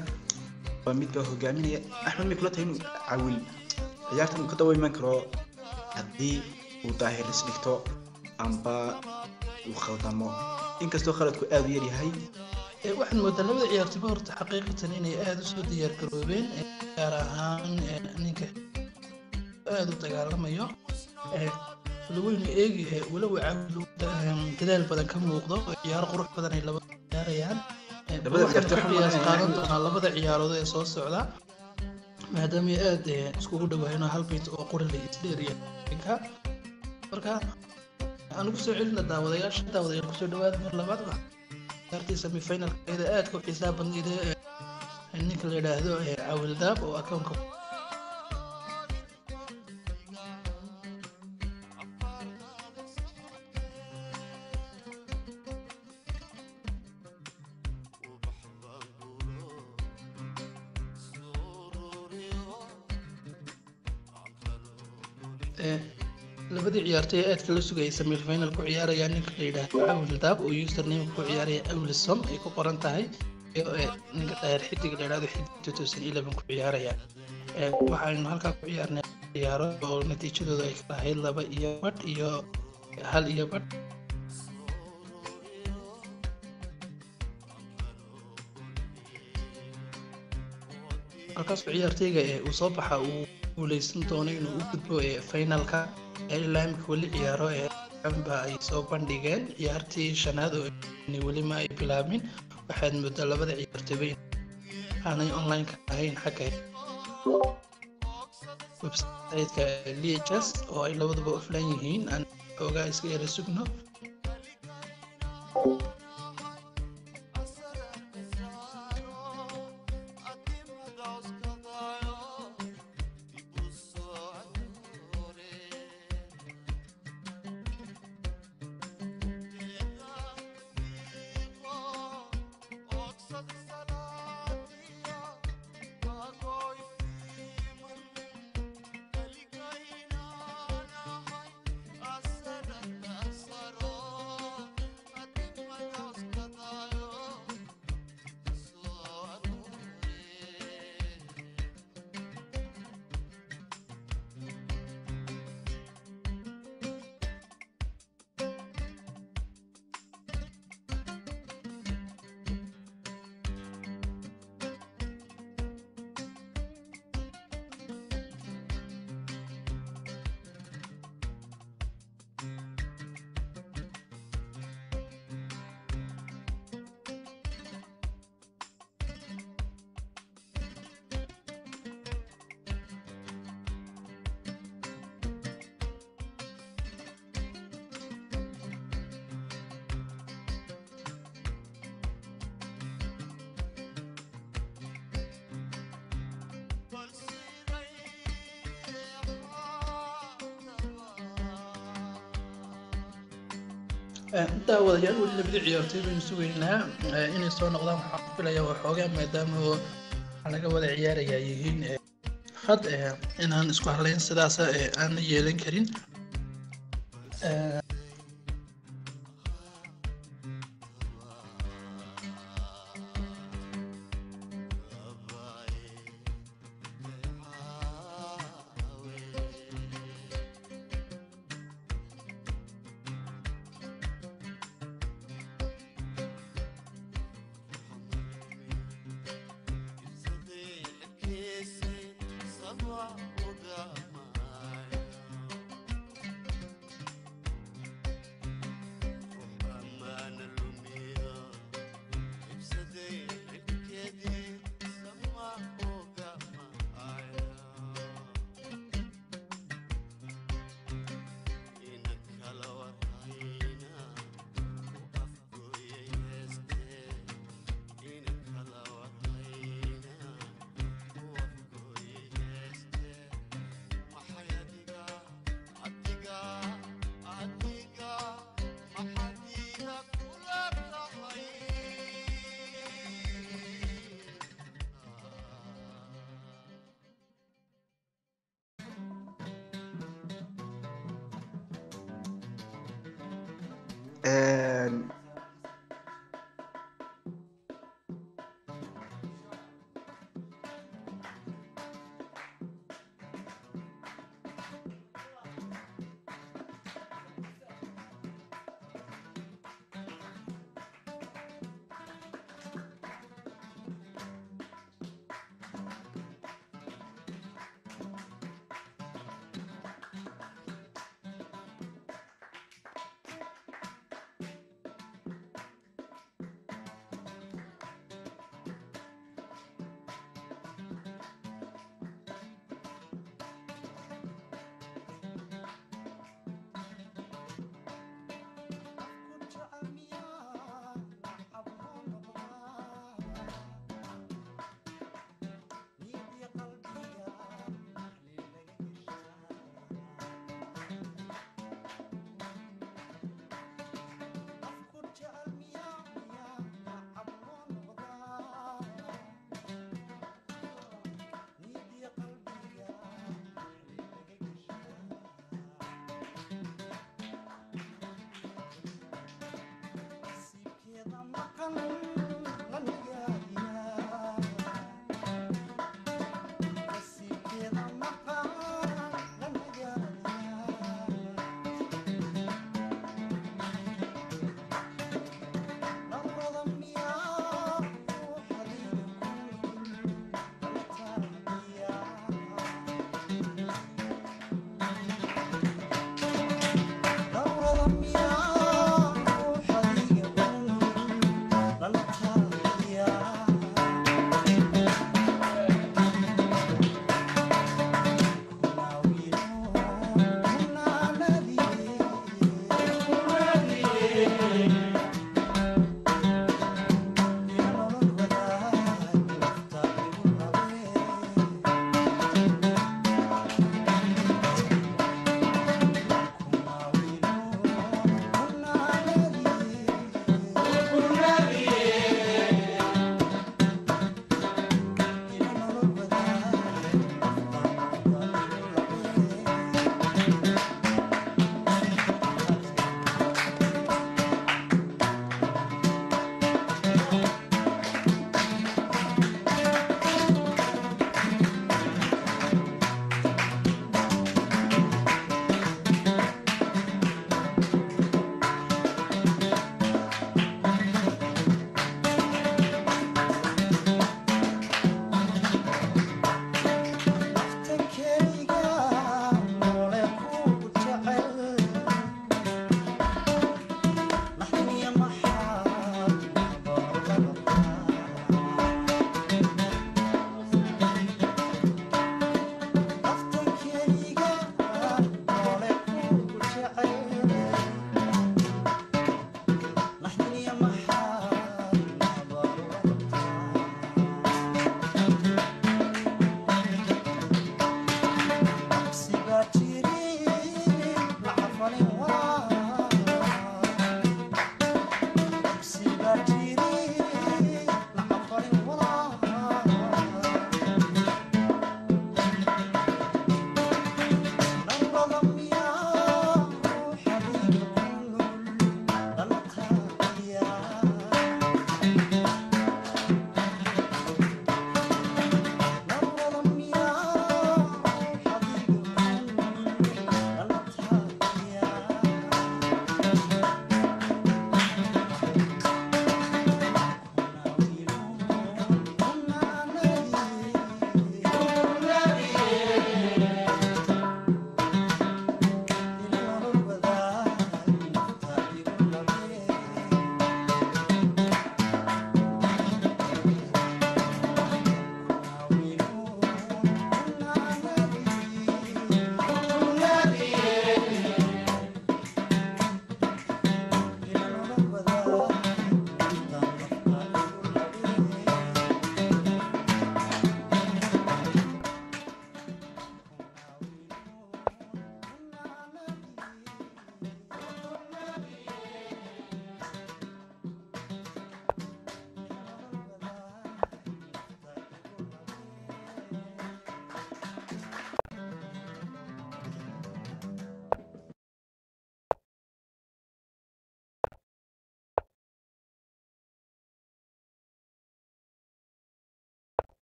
axmed may kula tahay inuu awil ciyaartan uu ka dawayman karo haddii uu daahir is dhigto amba uu khaldamo inkastoo khaladku aad u yar yahay waxaan moodaa labada ciyaartoyba horta xaqiiqatan inay aad u soo diyaar garoobeen gaar ahaan ninka aad u dagaalamayo laguynu eegi walow dadaal badan ka muuqdo ciyaaro qurux badan ay labada ciyaarayaan qiyaas qaadan doonaa labada ciyaarood ee soo socda maadaama aad iskugu dhawaayno hal bint oo qori la isdheeriya marka أنا كسر علنا داوديال كسر دواد مر لبعض كارتي سمي فاينل إذا آد كو حساب إذا إنك اللي هذا عاول ذاب أو أكونكم labadii ciyaartay aadka la sugayay semi final ku ciyaaraya ninka la yiraahdo awil daab oo username ku ciyaaraya awilsom ay ku qoran tahay ninka daahir xidig la yiraahdo xidig 2011 ku ciyaaraya waxaanu halkaa ku ciyaarnay ciyaaro oo natiijadooda ay tahay 2 iyo badh iyo 1 iyo badh halkaas ciyaartayga uu soo baxa uu guuleysan doono inuu u gudbo finalka ilaamka weli ciyaaro amba ay soo bandhigeen ciyaartii shanaad oo weli ma ay bilaabin waxaad moodaa labada ciyaartooyba aanay online ka ahayn xagga website-ka LHS oo ay labaduba offline yihiin aan xoogaa iska yara sugno daawadayaal weli labada ciyaartoy baynu sugaynaa inay soo noqdaan. waxaan filayaa waxoogaa maadaama laga wada ciyaaraya yihiin had inaan isku halayn sidaas aan yeelan karin.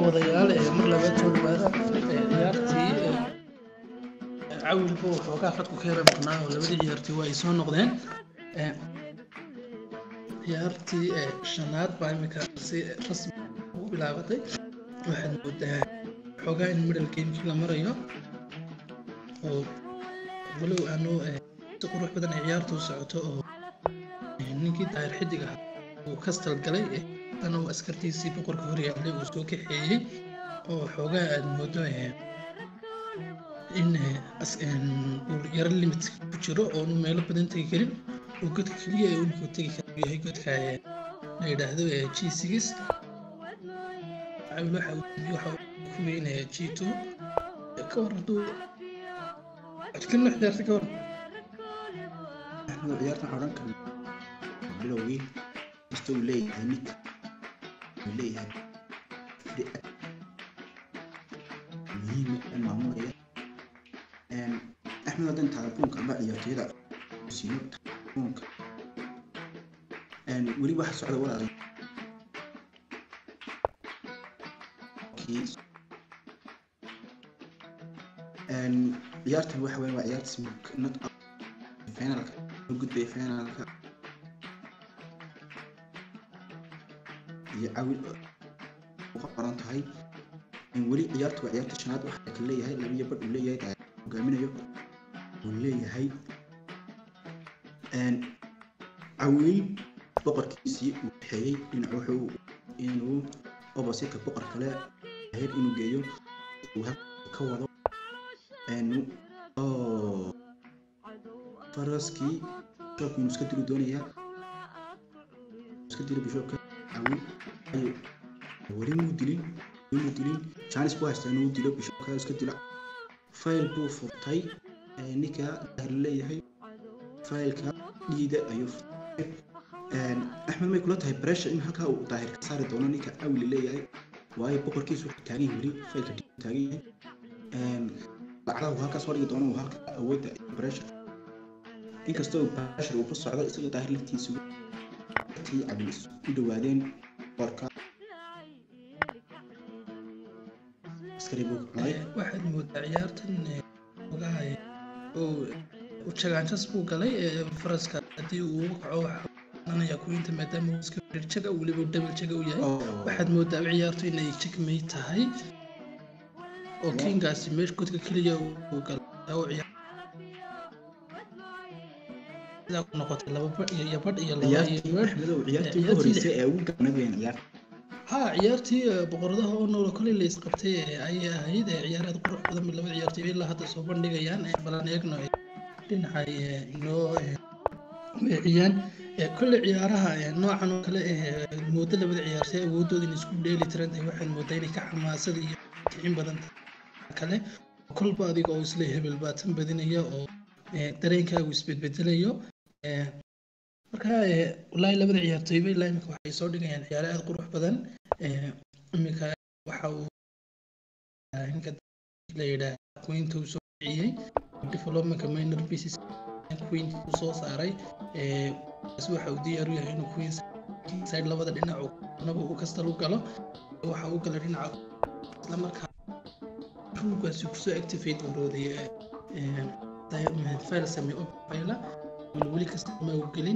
daawadayaal mar labaad soo dhawaada ciyaartii cawilba waxoogaa khadku ka yara maqnaa oo labadii ciyaartii waa ay soo noqdeen ciyaartii shanaad baa imika si rasmi ugu bilaabatay waxaad moodaa xoogaa in middle gamekii la marayo oo walow aanu si qurux badan ay ciyaartu u socoto oo ninkii daahir xidig ah uu kastal galay ana uu askartiisii boqorka horyaalay uu soo kaxeeyey oo xoogaa aad moodo in uu yaro limit ku jiro oonu meelo badan tegi karin oo godka keliya ee unkuu tegi kara yahay godka la yidhaahdo G6 waxa uu ku weynaya G2 ka war hadduu adkana ciyaarta ka war ciyaartan xoran kan bilowgii istuu leeyahay mid leeyahay muhiim maamulaya أحمد هذا أنت عارفونك بقى يا ترى سينوك عارفونك ولي واحد سعودة ولا كيس عيارته واحد وين وعيارته سمك نط فينالك وجود بي فينالك يعاول وقرنت هاي ولي عيارته وعيارته شناد واحد كلية هاي اللي يبرد وليه هاي وقامينه وليه عويل بقر كيسي وحيي ينعوحو إنه أبسيط بقر كلا هير إنه جايو وهكذا إنه فرسكي شوك مسكتر دونيا مسكتر بشوك عويل أيوه وري موديلين شانس بواحد إنه ديلو بشوك هذا مسكتر فايل بو فرطي نيكا دهر هي فايل كا يدا أيوف أحمد ما يقولها هاي بريش إن هكا وظاهر كسر دونا نيكا أول ليه وهاي بكر كيس وتاعي وري فايل كدي تاعي بعدها وهكا صار يدونا وهكا أود بريش إن كستو بريش وقص على إسقاط ظاهر لتيسو تي عبيس دوادين بركة واحد مود عيارتن وقاعي وشجعان بو قالي فرسكا هدي ووقعوا أنا يكون أنت مدام مسك رجع ولي بدبل رجع وياي واحد مود عيارته إنه يشك ميت هاي وكين قاسي مش كنت كليا وقال أو عيار لا نقطة لا يبرد يلا عيارتي هوريسي أو كمان عيار ciyaartii boqoradaha oo nool kale la isqabtay ay ahayd ciyaarada qurux badan mid laba ciyaartay ilaa hadda soo bandhigayaan balan eegno dhinaca inoo weeyaan kulli ciyaaraha noocan oo kale moodo labada ciyaartay awoodooda in isku dheeli tiran ay waxaan moodaa inay ka xamaasad iyo kicin badan kale kulba adiga oo isla hebel baatan badinaya oo dareenkaagu isbedbedelayo marka wallahi labada ciyaartooyba ilaa imika waxay soo dhigayaan ciyaaro aad qurux badan imika waxa uu ninka la yidhaahdo queentu soo bixiyey developmentka minor pieces queentu soo saaray waxa uu diyaar u yahay inuu queen side labada dhinac uu kasta u galo waxa uu gala dhinaca isla markaa ruugaasi kusoo activate urooday file samey oo file weli kasta ma u gelin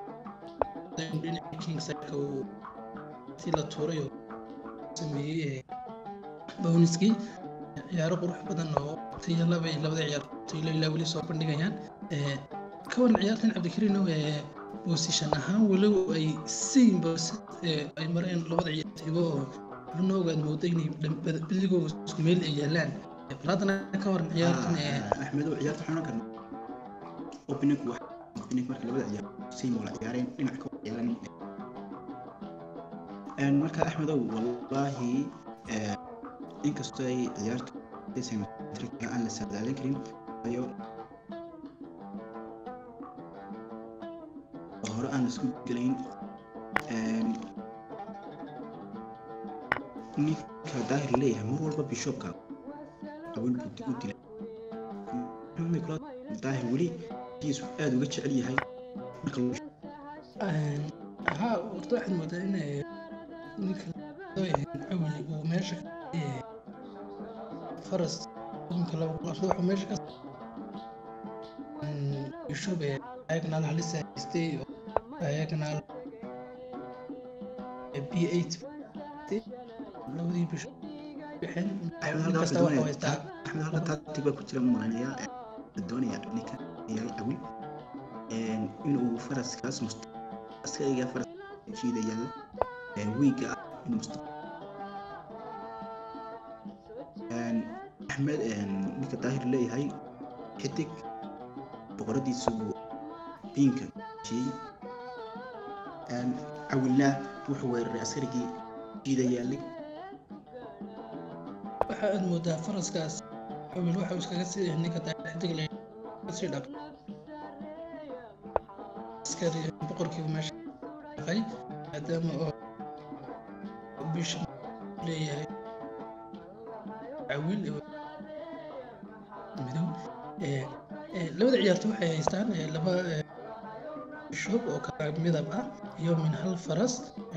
king side si la tuuray oo sameeyay bonuski ciyaaro qurux badan oo tayalaba labada ciyaartooy ilaa weli soo bandhigayaan ka waran ciyaartan Cabdikariin oo position ahaan walow ay symbols ay mareen labada ciyaartooy oo runoogaad mooday inay biligooda isku meel ay yeelaan baladana ka waran ciyaartan Axmed oo ciyaarta xana kan opening marka labada ciyaar symbol ciyaareen dhinac ka yeelan marka Axmed wallahi inkastoo ay ciyaartu symmetric aan la saadaalin karin ayo hore aan isku gelayn ninka daahir leeyahay mar walba bishopka awil u dilay daahir weli kiisu aad uga jecel yahay marka ها ورتاح المدينة نك أول وماشي faras ninka laba qabsado wuxuu meesha ka bishop diagonal halisa haystay diagonal b8 labadii bishop bixin kasta wuxuu haystaa أحمد هذا تاتيبا كتير مالنيا الدنيا نكا يا أوي إنه فرس كاس أسكاي فرس شيء ده يلا ويجا إنه أحمد نكا طاهر لي هاي حتك بقردي سو بينك شيء أولنا وحوار عسكري شيء ده يلا waxa aad moodaa faraskaas xawil waxa uu iskaga sii ninka xidig leh si dhab askari boqorkii meesha qay maadaama oo bish leeyahay xawil midow labada ciyaartoy waxay haystaan laba bishop oo kala midab ah iyo min hal faras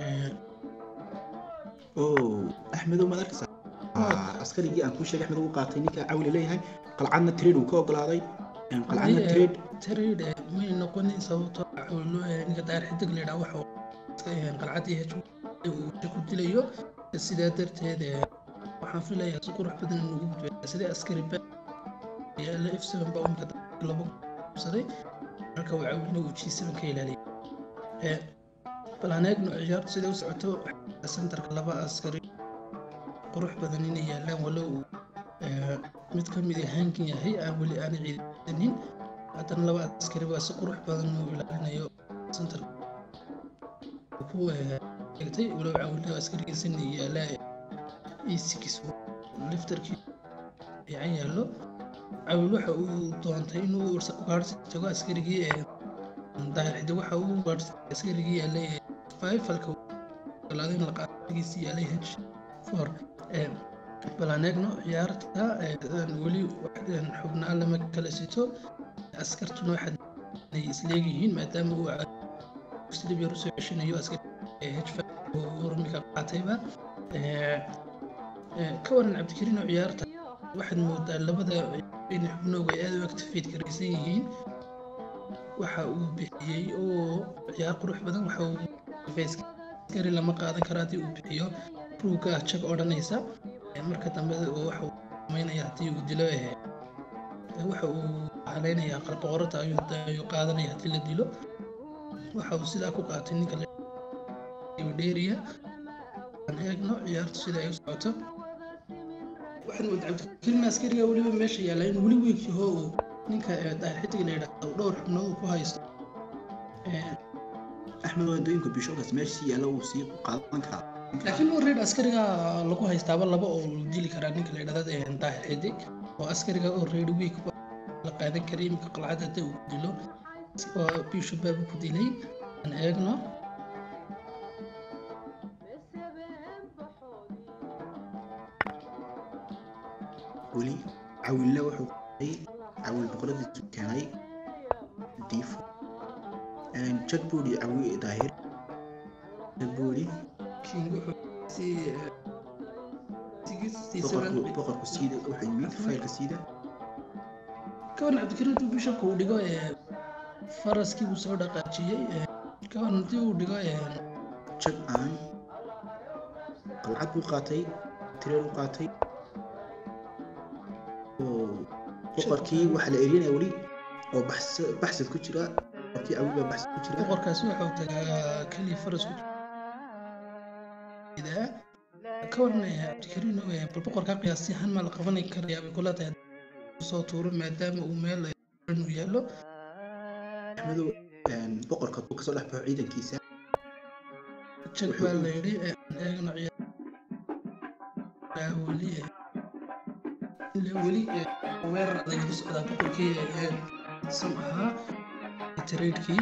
أحمد وما ذاك عسكري أن كل شيء أحمد وقاطي نيكا عولي ليه هاي قلعنا تريد وكوغل هذاي قلعنا تريد من نقول صوت عولو نيكا داير حدق لي راوح قلعتي هيك وكنت ليو السيدة درت هذا waxaan filayaa si qurux badan inuu ugu gudbay sida askari baa la F7 baa umka laba qabsaday marka uu caawinay uu G7 ka ilaaliyay balaanaagno ciyaartu sida u socoto centerka laba askari qurux badan inay yaalaan walow mid ka mid ah hankin yahay aan wali aan ciidanin haddana laba askari waa si qurux badan u ilaalinayo center ku eegtay walow caawinay askarigiisa inay yaalaan إيسكيس لفتركي يعني يالو عاول waxa uu doontay inuu gaarsi tago askarigii daahir xiddig waxa uu gaarsi askarigii yaalay 5 falka walaadin la qaadigiisii yaalay H4 balaanegno ciyaarta wali waxaan xubnaa lama kala sito askartuna waxa ay isleeyihiin maadaama uu sidii yar soo ceshinayo askar H5 oo rumika qaatayba كون عبد الكريم وعيارته واحد مودا لبدا بين حبنوغ aad u activate garaysan yihiin waxa uu bixiyay oo ciyaar qurux badan waxa uu face gari lama qaadan karo hadii uu bixiyo ruuga check odhanaysa marka dambe waxa uu sameynaya hadii uu dilo waxa uu haleynaya qalb qorata ayuu qaadanaya hadii la dilo waxa uu sidaa ku qaatay ninka dheeriya aan eegno ciyaartu sida ay u socoto waxaan wada cabdi kelma askariga waliba meesha yaalaan wali weekii hoo ninka daahir xidig la yiraahdo dhowr xubnood ku haysto أحمد وندوينكو بيشوفس ماشي يلا وسيق قادن كا laakiin oo reed askariga lagu haystaaba laba oo dili kara ninka la yiraahdo daahir xidig oo askariga oo reed week la qaadan karay imka qalcada uu dilo oo bishop baa ku dilay aan eegno ولي عاول له وحوي عاول بقرد كاني ديف ان تشك بودي عاوي ظاهر بودي كينغ سي بقر كسيدة وحيميك فايل كسيدة كون عبد الكريم تو بيشوف كو دغو فرس كي وسو دقاجيي كون تو دغو تشك ان قلعت وقاتي تريل وقاتي boqorkii waxa la eerinay wali oo baxs ku jira boqorkii awga baxs ku jira boqorkaas wuxuu tagaa kali faras ku jira ka warnaya abdikariin oo boqorka qiyaasi ahaan ma la qabanay karayaa bay kula tahay soo tuuro maadaama uu meel inuu yaalo axmedo boqorka uu ka soo dhaxbay ciidankiisa jag baa la yiri eegna ciyaar wali weerar adag u socdaa boqorkii samaha tradeekii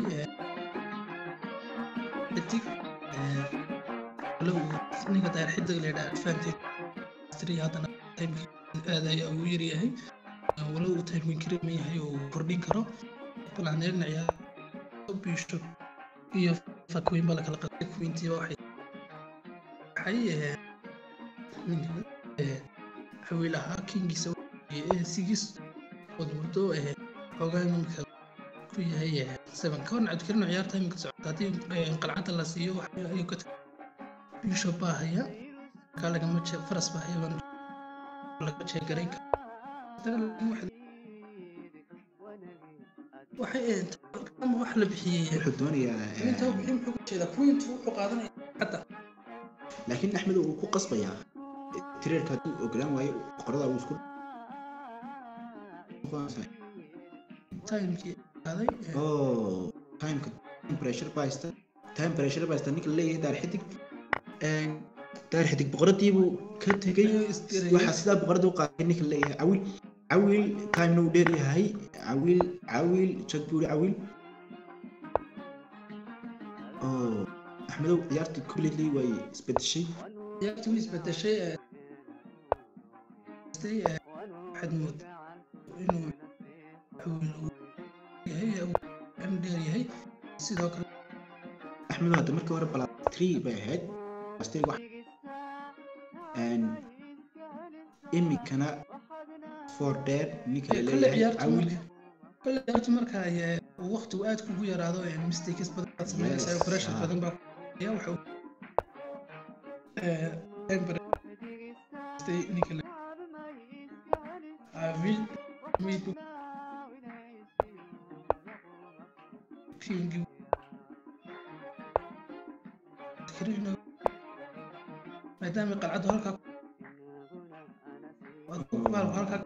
xidig low ninka daahir xidig la yiraahdo advantage 3 hadana time aad ayaa ugu yar yahay walow uu time kirim yahay oo kordhin karo balaaneen ciyaar bishop iyo fakoyn bala kala qaaday kuintiba waxay حويل أها كينج سو سيجس ودمرتو حوجا من كوي هي سبعة كون عاد كنا عيار تايم كسعوداتي قلعة الله سيو يكت بيشوبا هي قال لك ما فرس بهي ولا لك شيء قريك واحد waxay ama wax la bixiyay wuxuu doonayaa inta uu bixin wuxuu jeedaa point wuxuu qaadanaya hadda laakiin axmed uu ku qasbaya tireerka hadduu ogolaan waayo boqorada uu isku timekii qaaday time pressure basta ninka leeyahay daar xidig boqoradii buu ka tegay waxa sidaa boqorada u qaaday ninka leeyahay عويل تايم نو ديري هاي عويل تشبوري عويل أحمدو عيارتي كومبليتلي واي سبت الشيء عيارتي وي سبت الشيء استري واحد موت إنه عويل هي أو أم ديري هاي سيدوك أحمدو هذا مركب ورا بلا 3 باي هيد استري واحد إمي كان for dead ninka كل عيارته marka waqti aad ku yaraado mistakes badan sameeyay pressure badan baa ya wuxuu stay ninka will meet king kirino maadaama qalcadu halka halka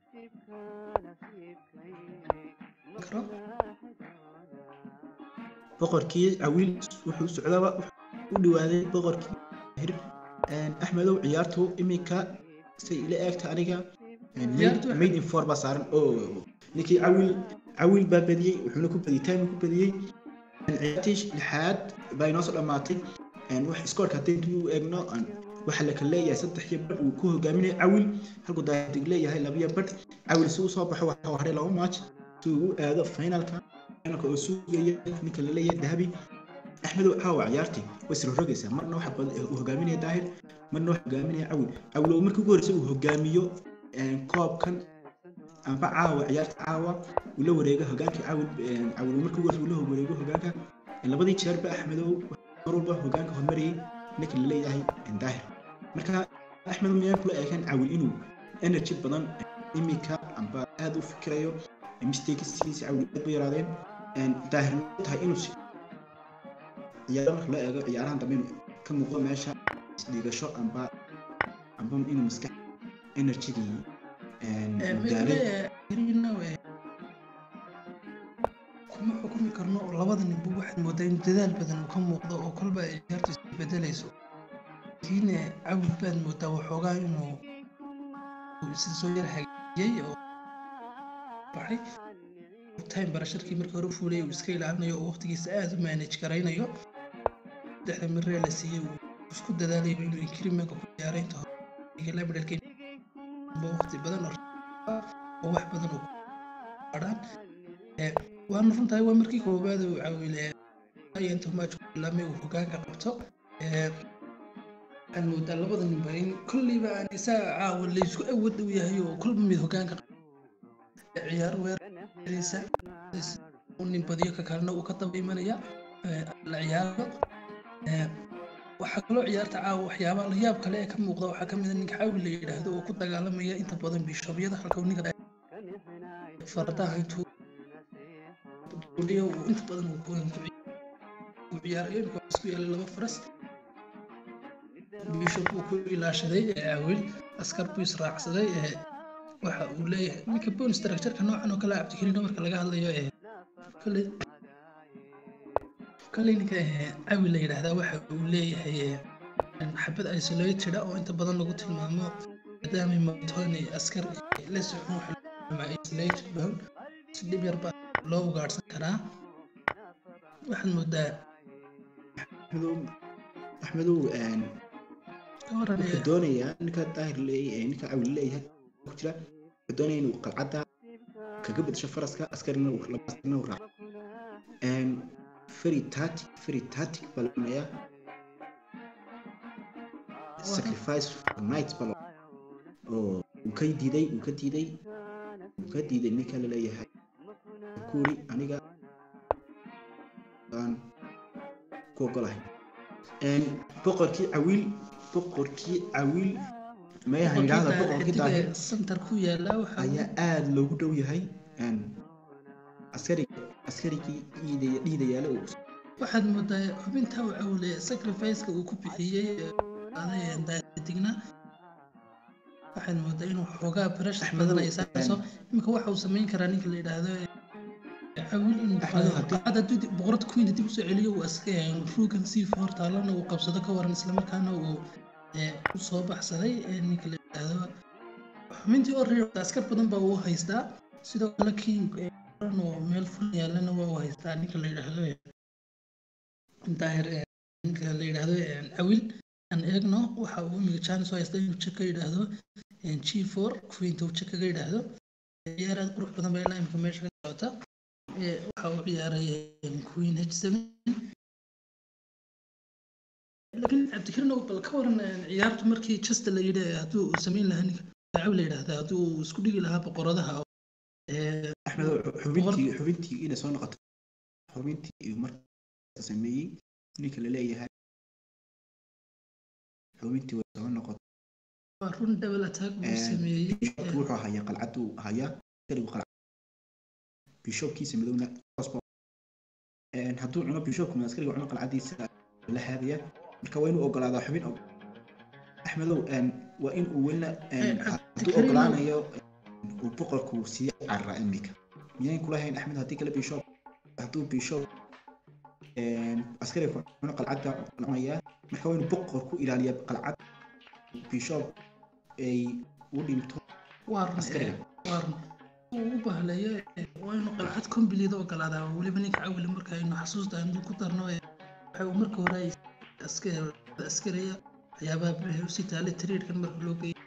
boqorkii cawiil wuxuu socdaba u dhawaaday boqorkii hir axmedow ciyaartu imika say ila eegta aniga made in for basaaran oo ninkii cawiil baa badiyay wuxuuna ku badiyay time ku badiyay ciyaartii lixaad baa inoo soo dhamaatay wax scoorka haddii uu eegno waxa la kala leeyahay 3 badh uu ku hogaaminay cawiil halku daadig leeyahay 2 badh cawiil si uu soo baxo waxa hore 2 match si uu aado finalka oo suugaya ninka la leeyahay dahabi axmedow caawa ciyaartii way soo rogaysaa marna waxa uu hogaaminaya daahir marna waxa hogaaminaya cawiil markii ugu horeysay uu hogaamiyo koobkan amba caawa ciyaarta caawa uu la wareego hogaanka cawiil markii ugu horeysay uu la wareego hogaanka labadii jeer ba axmedow marwalba hogaanka hormariyay ninka la leeyahay daahir marka axmedow miyaan kula eegan cawiil inuu energy badan imika amba aad u fikirayo mistakes cawiil aad u yaraadeen daahir tahay inuu ciyaaraha la eego ciyaarahan dambe ka muuqdo meesha isdhigasho amba inuu maskax energy-gii kuma xukumi karno oo labada ninba waxaad moodaa in dadaal badan uu ka muuqdo oo kolba ay ciyaartu isbedelayso laakiin cawiil baad moodaa waxoogaa inuu sida soo yar hagaajiyey oo baxay time barasharkii markii hore fuulay uu iska ilaalinayo oo waqtigiisa aad u manage garaynayo saddexda miree la siiyey uu isku dadaalayo inuu incrementka ku ciyaaraynta hore labadhalkeen waqti badan oo wax badan oo qadhaan waana runtahay waa markii koowaad uu caawile inta match laamay uu hogaanka qabto aan moodaa labada ninba in kulliba aan isaa caawil la isku awood u yahay oo kulba mid hogaanka ciyaar weeraraysa nin badiyo ka kalena uu ka daba imanaya la ciyaaro waxaa kaloo ciyaarta caawa waxyaabaha la yaab kale ee ka muuqda waxaa ka mid ah ninka caawil la yidhaahdo oo ku dagaalamaya inta badan bishoobyada halka uu ninka fardaha intuu uu inta badan uu ku ciyaarayo imika isku yeelay 2 faras bishop uu ku ilaashaday caawil askar buu israacsaday waxa uu leeyahay ninka bone structure-ka noocan oo kale abtikelino marka laga hadlayo kale ninka caawil la yidhaahdaa waxa uu leeyahay xabad isolated oo inta badan lagu tilmaamo maadaama mootoni askar la socon waxa isolated bone si dhib yar baa loo ugaadhsan karaa waxaad moodaa axmedow wuxuu doonayaa ninka daahir leeyahay ninka caawil leeyahay ku jira wuxuu doonayaa inuu qalcadda kaga bedesho faraska askarina uu raaco very tactic balonaya sacrifice for night balon oo وكديدي ninka la leeyahay kuuri aniga aan ku ogolahay boqorkii cawiil ma yahay yiraahdo boqorkii daahir center ku yaala waxa ayaa aad loogu dhow yahay askarigii dhiida yaala waxaad moodaa xubinta uu cawle sacrifice-ka uu ku bixiyay digna waxaad moodaa inuu xoogaa pressure badan ay saarayso imika waxa uu samayn karaa ninka la yiraahdo cawil inuu qacada boqorad queen dib u soo celiyo uu ruugan C4 taalana uu qabsado ka waran isla markaana uu u soo baxsaday ninka la yiraahdo xubintii oo reer askar badan baa uu haystaa sidoo kale king oo meel ful yaalana waa uu haystaa ninka la yiraahdo daahir ninka la yiraahdo cawil aan eegno waxa uu imiga chance oo haystaa inuu check yiraahdo G4 queen uu check kaga yiraahdo ciyaarad qurux badan bay la imka meesha ka socota waxa uu ciyaaray queen H7 laakiin abdikirna bal ka waran ciyaartu markii Chester la yiraahdo haduu sameyn lahaa ninka cawil la yiraahdo haduu isku dhigi lahaa boqoradaha Ahmed xubintii ina soo noqoto xubintii marka sameeyay ninka la leeyahay xubintii way soo noqoto run double attack uu sameeyay wuxuu haya qalcadu haya kaliya qalcad bishopkiisa midowna crossbow hadduu cuno bishopku askariga cuno qalcadiisa la haadiya marka waa inuu ogolaado xubin Ahmedow waa in uu weyna hadduu ogolaanayo uu boqorku sii carra imika miyay kula hayn Ahmed haddii kala bishop hadduu bishop askariga cuno qalcada cunaya marka waa inuu boqorku ilaaliyo qalcad bishop ay u dhinto askariga uu bahlaya waa inuu qalcad complete ogolaada waliba ninka cawil marka inuu xasuusta inuu ku darno waxa uu marka hore askariga ayaaba u si taale trade-kan marka loo geeyo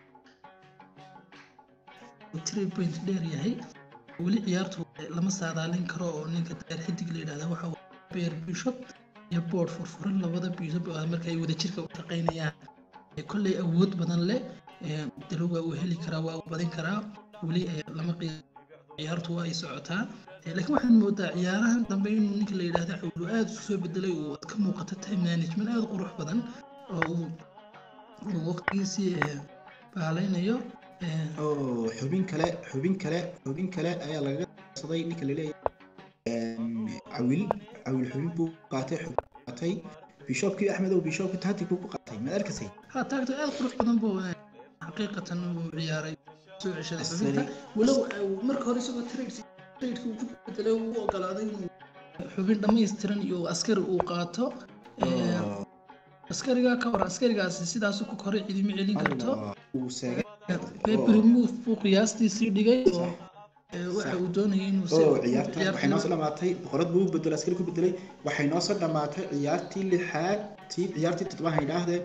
3 point dheer yahay wali ciyaartu lama saadaalin karo oo ninka daahir xidig la yiraahdo waxa uu beer bishop iyo board furfuran labada bishop marka ay wada jirka u shaqeynayaan kulli awood badan leh dalowga uu heli karaa waa badin karaa wali lama ciyaartu waa ay socotaa laakiin waxaan moodaa ciyaarahan dambe inuu ninka la yiraahdo cawlu aad u soo bedelay oo ka muuqata time management aad qurux badan oo uu waqtigiisii baaleynayo xubin kale ayaa laga saday ninka la leeyahay cawil xubin buu qaatay bishopkii Ahmedow bishopkii taati ku qaatay ma arkasay taagto aad qurux badan buu xaqiiqatan uu ciyaaray soo ceshaday xubinta walow marka hore isagoo trade ku bedelay uu ogolaaday inuu xubin dhameystiran iyo askari uu qaato askariga ka war askarigaas sidaas ku koray cidima celin karto uu seegay paper move buu qiyaastii dhigay waxa uu doonayay inuu ciyaarta waxay noo soo dhamaatay boqorad buu bedel askari ku bedelay waxay noo soo dhamaatay ciyaartii lixaad ciyaartii toddobaad yiraahdee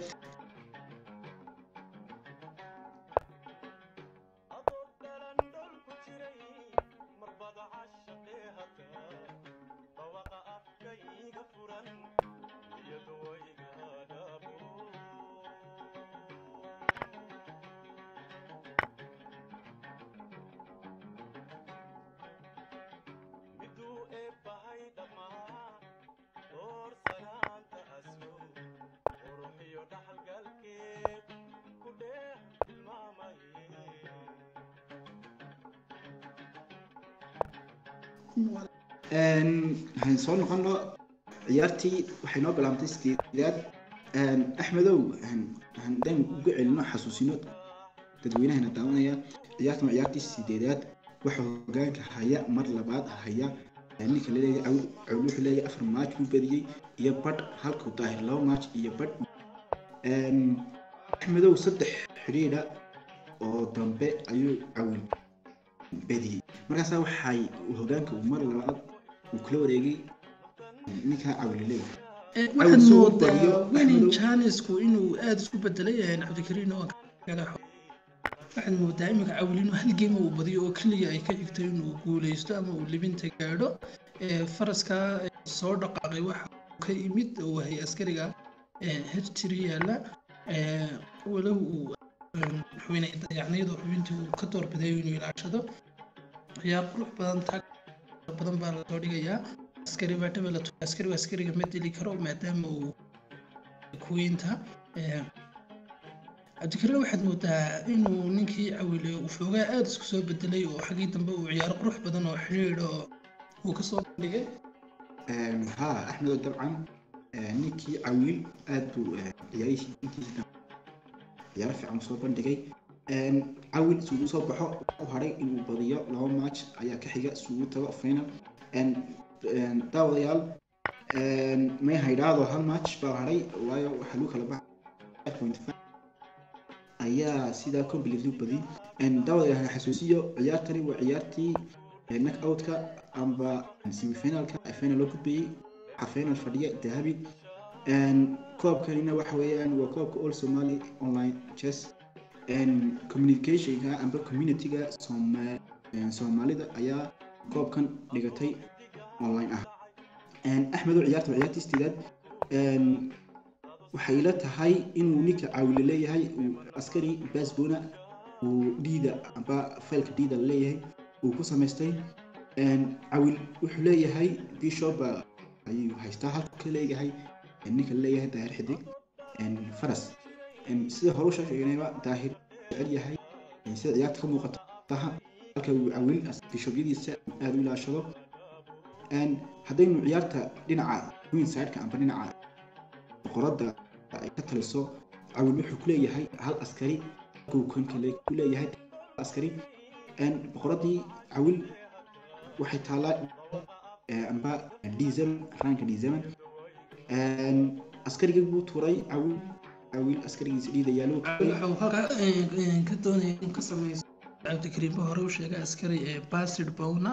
waxaan soo noqono ciyaartii waxay noo bilaabtay sideedaad Ahmedow hadaan ugu celino xasuusino dadweynahana daawanaya ciyaartii sideedaad waxa hoggaanka haya mar labaad haya ninka la leeyahay cawil wuxuu leeyahay 4 match uu badiyay iyo badh halka daahir 2 match iyo badh Ahmedow 3 xiriira oo dambe ayuu cawil badiyay markaas waxay hoggaanka mar labaad uu kula wareegay ninka cawil leeyahay waxaan moodaa winning chance-ku inuu aad isku bedelay Cabdikariin oo kala waxaan moodaa imika cawil inuu hal game uu badiyo oo kaliya ay ka xigtay inuu guuleysto ama uu libinta gaadho faraska soo dhaqaaqay waxa ka yimid oo hay askariga H3 yaala walow uu xubinayda yacniyadu xubintii uu ka doorbiday inuu ilaashado ciyaar qurux badan taag badan baa lasoo dhigayaa askari baa dhabala askariga askariga ma dili karo maadaama uu kuweynta cabdikariin waxaad moodaa inuu ninkii cawile uu xoogaa aada isku soo bedelay oo xaggii dambe uu ciyaaro qurux badan oo xidhiidh oo uu kasoo bandhigay ها أحمد طبعا نيكي عويل أدو يعيش يعرف عن صوب بندقي عويل سوق صوب بحق وهري إنه بضيع لو ماتش أيا كحيجة سوق تبع فينا داوديال ما هيرادو هالماتش بهري ويا وحلوك على بعض 5 أيا سيدا كومبليتلي بدي داوديال حسوسية عيارتني وعيارتي هناك أوتكا أمبا سيمي فينال فينال لوكبي حفينا الفريق الذهبي كوب كلنا وحويان وكوب أول سومالي أونلاين تشيس كوميونيكيشن أمبا كوميونيتي سومالي ده أيا كوب كان لقتي أونلاين أحمد وعيارته وعيارتي استداد وحيلتها هاي إنه نيك عاول لي هاي عسكري باسبونا وديدا أمبا فلك ديدا لي هاي وكوسا مستين عويل وحلي هاي دي شوبا أيوه هيستاهل كل هاي إنك اللي هاي داهر حديك فرس سيد هروش يعني بقى داهر عليا هاي سيد عياتكم وقتها كو عويل في شوبيدي الساعة هذا ولا شباب هذين عيارته لنا وين سعر كان بنينا قراد كتل الصو عويل وحكلي هاي هل عسكري كو كن كلي هاي عسكري بقردي عويل waxay taalaa amba diesel ranka diesel askariga buu tuuray awil askarigiisa dhiidayaalo wuxuu halka ka doonayay in ka sameeyo cabdikariin hore u sheegay askari Basid Bowna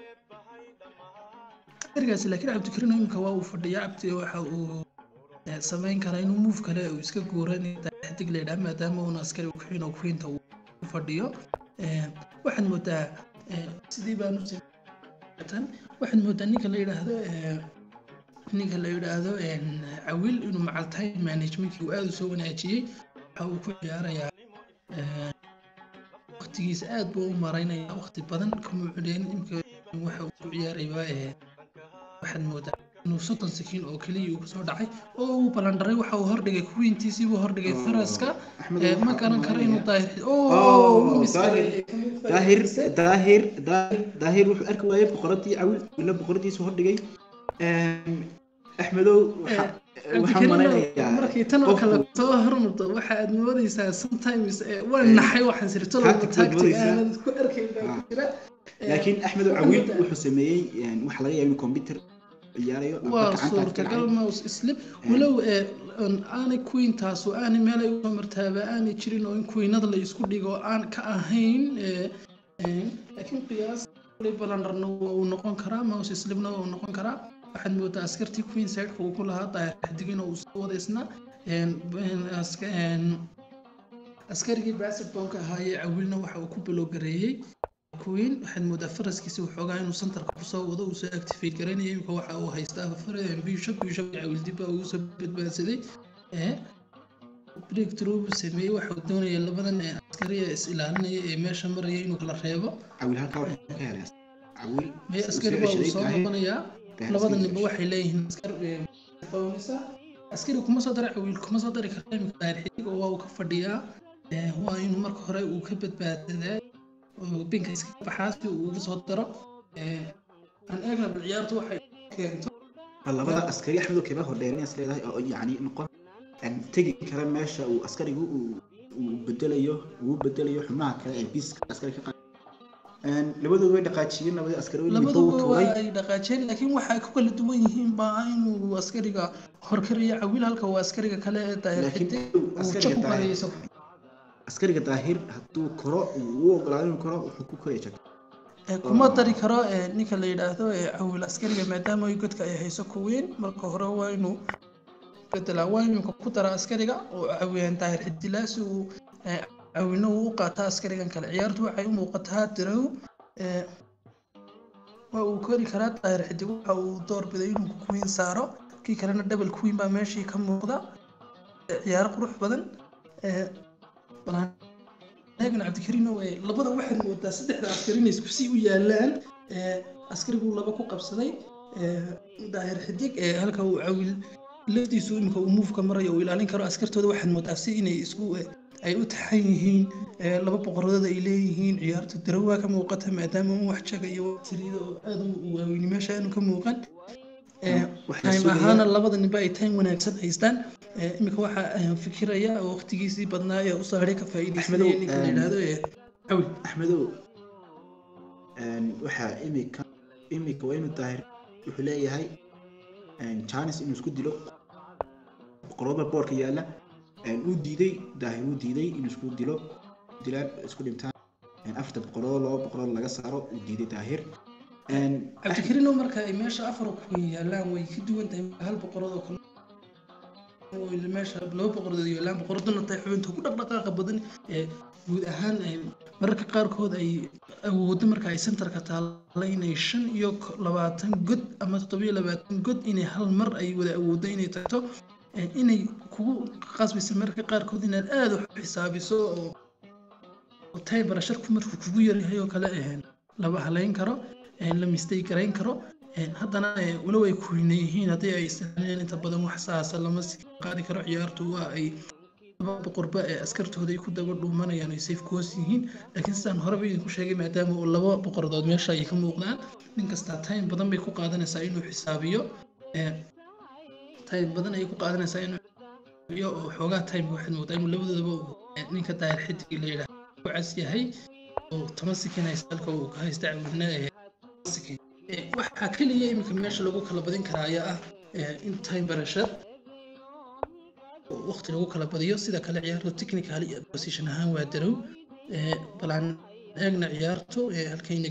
askarigaas laakiin cabdikariin imka waa uu fadhiyaa abti waxa uu sameyn karaa inuu move kale uu iska guuranay xidig leeyahay maadaama uu askari ku xiino ku inta uu fadhiyo waxaan moodaa sidii baan waxaan moodaa ninka la yiraahdo cawil inuu macal time managementkii uu aad u soo wanaajiyay waxa uu ku ciyaarayaa waqtigiisa aad buu u maraynaya waqti badan kuma cudeen imka waxa uu ku ciyaarayaa waxaan moodaa inuu 30 sekin oo kaliya uu soo dhacay oo uu balandharay waxa uu hordhigay kuwiintiisii uu hordhigay faraska ma garan karo inuu daahir wuxuu arki waayay boqoradii cawil ila boqoradiisu hordhigay axmedow waxaan malaynayaa markii tan oo kale soo hormarto waxa aad moodaysaa sometimes waa naxay waxaan sirto loo tagtay aan ku arkayna jira laakiin axmedow cawil wuxuu sameeyay waxa laga yaabaa computer ciyaarayo suurtagal mouse slip walow aanay queentaas oo aanay meel ay u martaaba aanay jirin oo in queenada la isku dhigo aan ka ahayn laakiin qiyaas balandarna uu noqon karaa mouse slipna uu noqon karaa waxaan moodaa askartii queen side uu ku lahaa daahirdigina uu soo wadeysna askarigii Basid Bowka ahaayay cawilna waxa uu ku baloogareeyay queen waxaan moodaa faraskiisa uu xoogaa inuu centerka ku soo wado uu soo activate gareynayay imka waxa uu haystaa bishop cawil dib uu soo badbaadsaday breakthrough sameeyay waxa uu doonayay labadan askari is ilaalinaya ee meesha maraya inuu kala reebo cawil halka waxa ka helay cawil may askari uu soo noqonaya labadan ninba waxay leeyihiin askari kuma soo daray cawil kuma soo dari kartaa imka daahir oo waa uu ka fadhiyaa waa inuu marka hore uu ka badbaadsaday بينك إسكت بحاسي وصدره أنا أغلب العيارات واحد كنتو والله بدأ عسكري أحمد وكبار هرديرين عسكري يعني نقول أن تجي كلام ماشى وعسكري وبدل يو معك البيس عسكري كقا أن لبدو وين دقاتشين لبدو عسكري لبدو دقاتشين لكن واحد كل دوينهم باين وعسكري هركري عويل هالك وعسكري كلا تاير حتى وشوفوا askariga daahir haduu koro uu ogolaado koro wuxuu ku koreeyay kuma dari karo ninka la yiraahdo cawil askariga maadaama ay godka ay hayso ku weyn marka hore waa inuu bedela waa inuu ku daro askariga oo cawiyaan daahir xidilaas uu cawilna uu qaata askarigan kale ciyaartu waxay u muuqataa dirow waa uu kori karaa daahir xidig waxa uu door biday inuu ku weyn saaro kii kalena double queen baa meeshii ka muuqda ciyaar qurux badan eegna cabdikariino labada waxaad moodaa saddexda askari inay isku sii u yaalaan askariguu laba ku qabsaday daahir xidig halka uu cawil laftiisu imika uu muufka marayo uu ilaalin karo askartooda waxaad moodaa si inay isku ay u taxan yihiin laba boqoradooda ay leeyihiin ciyaartu darawaa ka muuqata maadaama uu wax jaga iyo saliida oo aad u waaweyni meesha aanu ka muuqan time ahaana labada ninba ay time wanaagsan haystaan imika waxaa fikiraya oo waqtigiisii badnaa ee u saaray ka faa'iidaysanaya ninka la yidhaahdo cawil axmedow waxaa imika waa inuu daahir wuxuu leeyahay janis inuu isku dilo boqorada boorka yaalla uu diiday daahir uu diiday inuu isku dilo dilaan isku dhintaan afarta boqorado laba boqorado laga saaro uu diiday daahir cabdikariino marka ay meesha afar ku yaalaan way ka duwan tahay hal boqorado kale oo meesha laba boqoradood yaalaan boqoraduna tahay xubinta ku dhaqdhaqaaqa badan guud ahaan mararka qaarkood ay awooddo marka ay centerka taalla inay 25 god ama 27 god inay hal mar ay wada awooddo inay tagto inay kugu qasbayso mararka qaarkood inaad aad u xisaabiso oo tay barasharku markuu kugu yaryahay oo kale laba halayn karo la mistake garayn karo haddana walow ay ku yihiin haddii ay isticmaalaan inta badan wax saasa lama sii qaadi karo ciyaartu waa ay boqorba askartooda ay ku daba dhuumanayaan ay safe course yihiin laakiin sidaan horeba idinku sheegay maadaama uu laba boqordood meesha ay ka muuqdaan nin kasta time badan bay ku qaadanaysaa inuu xisaabiyo time badan ay ku qaadanaysaa inuu xisaabiyo oo xoogaa time waxaad moodaa inuu labadoodaba ninka daahir xidig la yidhaahdo ku cas yahay oo 10 second ay salka uu ka haysta cawilna waxaa keliya iminka meesha lagu kala badin karaa ayaa in time barashad waqti lagu kala badiyo sida kale ciyaartu technical iyo position ahaan waa darow balan eegna ciyaartu halkayna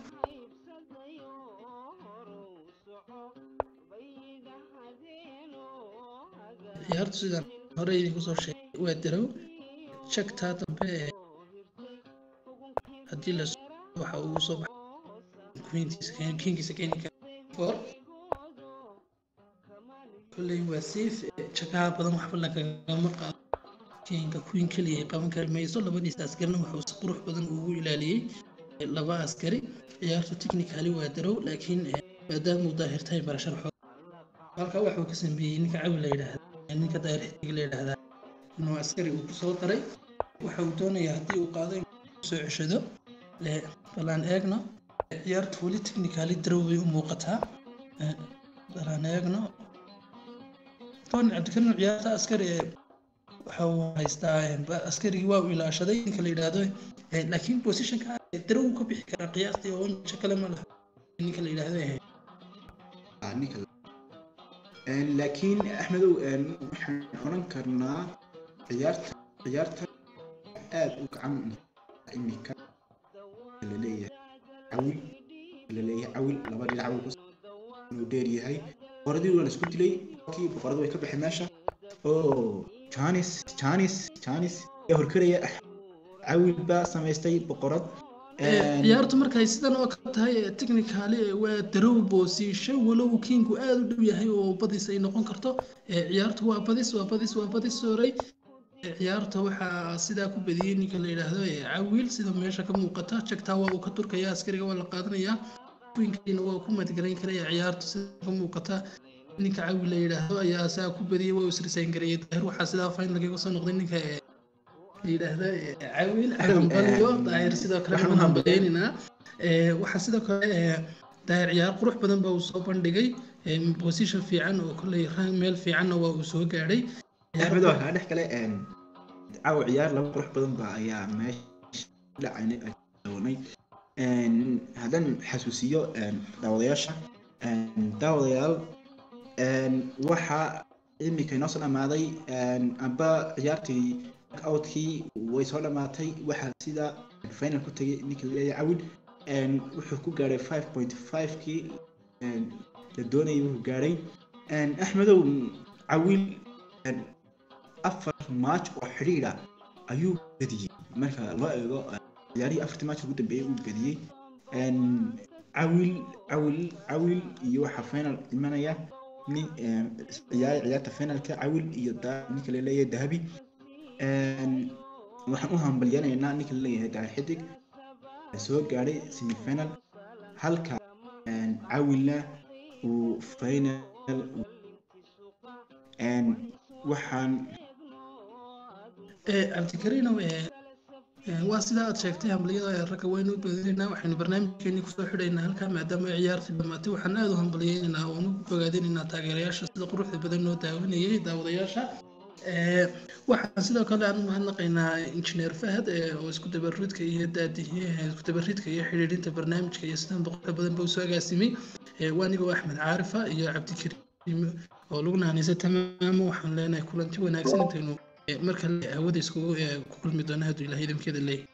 ciyaartu sidaan hore idinku soo sheegay waa darow checkta dambe haddii la waxa uu soo baxay queenkiisa keenika for كلي وسيف شكاها بدن وحب لك مقا كين كوين كلي قام كلمة يصل لبدي أسكرنا وحوس قروح بدن وهو إلالي لبا عسكري يارتو تكنيكالي وادرو لكن بدأ مظاهر تاي برشر حر قالك واحد كسم بي إنك عول ليلة يعني كداير حتى ليلة هذا إنه عسكري وصوت ري وحاولتون يهدي وقاضي سوء شدو لا فلان إجنا يارتو ولي تكنيكالي دروي وموقتها فلان إجنا طبعا عبدالكريم ciyaarta askari waxa uu haystaa askarigi waa ila shaday in kala yiraahdo laakiin positionka darow ka bixi kara qiyaastii oo inta kale ma laha in kala yiraahdo ninka laakiin axmedow waxaan oran karnaa ciyaarta aad u gacan imika la leeyahay cawil laba dhinac uu dheer yahay boqoradii waa la isku dilay kii boqoradu way ka baxeen meesha oo janis ee horkaraya cawil baa samaystay boqorad ciyaartu markay sidan oo kale tahay technically waa darow position walow kinku aad u dhow yahay oo badis ay noqon karto ciyaartu waa badis soray ciyaarta waxaa sidaa ku badiyay ninka la yiraahdo cawil sida meesha ka muuqata jagtaa waa uu ka turkaya askariga waa la qaadanayaa queenkiina waa ku madgarayn karaya ciyaartu sida ka muuqata ninka cawil la yiraahdo ayaa saa ku badiyay waa isrisayn gareeyay daahir waxaa sidaa final laga soo noqday ninka la yiraahdo cawil ambaliyo daahir sidoo kale waxaan badeenina waxaa sidoo kale daahir ciyaar qurux badan baa uu soo bandhigay position fiican oo kulay meel fiicanna waa uu soo gaadhay axmed waxa dhex kale caaw ciyaar laba qurux badan baa ayaa meesha dhacaynay doonay hadan xasuusiyo daawadayaal waxa imika inoo soo dhamaaday amba ciyaartii outkii way soo dhamaatay waxa sida final ku tagay ninka leeyahay cawil wuxuu ku gaaray 5.5 kii la doonayay wuxuu gaaray axmedow cawil afar match oo xiriir ah ayuu badiyay marka loo eego ciyaarihii afartii match ugu dambeeyay uu badiyay cawil iyo waxa final imanaya nin ciyaarta finalka cawil iyo ninka la leeyahay dahabi waxaan u hambalyanaynaa ninka la leeyahay Daahir Xidig soo gaaray semi final halka caawilna uu final waxaan cabdikariino waa sidaa aad sheegtay hambaliyada ragga waynu u badinaynaa waxaynu barnaamijkeennii kusoo xidhaynaa halkaa maadaama ay ciyaartii dhammaatay waxaan aad u hambaliyeynaynaa oonu bogaadinaynaa taageerayaasha sida quruxda badan noo daawanayay daawadayaasha waxaan sidoo kale aan u mahadnaqaynaa injineer Fahad oo isku dabaridka iyo xidhiidhinta barnaamijka iyo sidan boqolka badan buu soo agaasimay waanigoo Axmed Caarifa iyo Cabdikariim oo lagu naanaysa tamaamo waxaan leenahay kulanti wanaagsan intaynu marka hawada iskugu kulmi doona hadduu Ilaahay idinkeeda leeyahay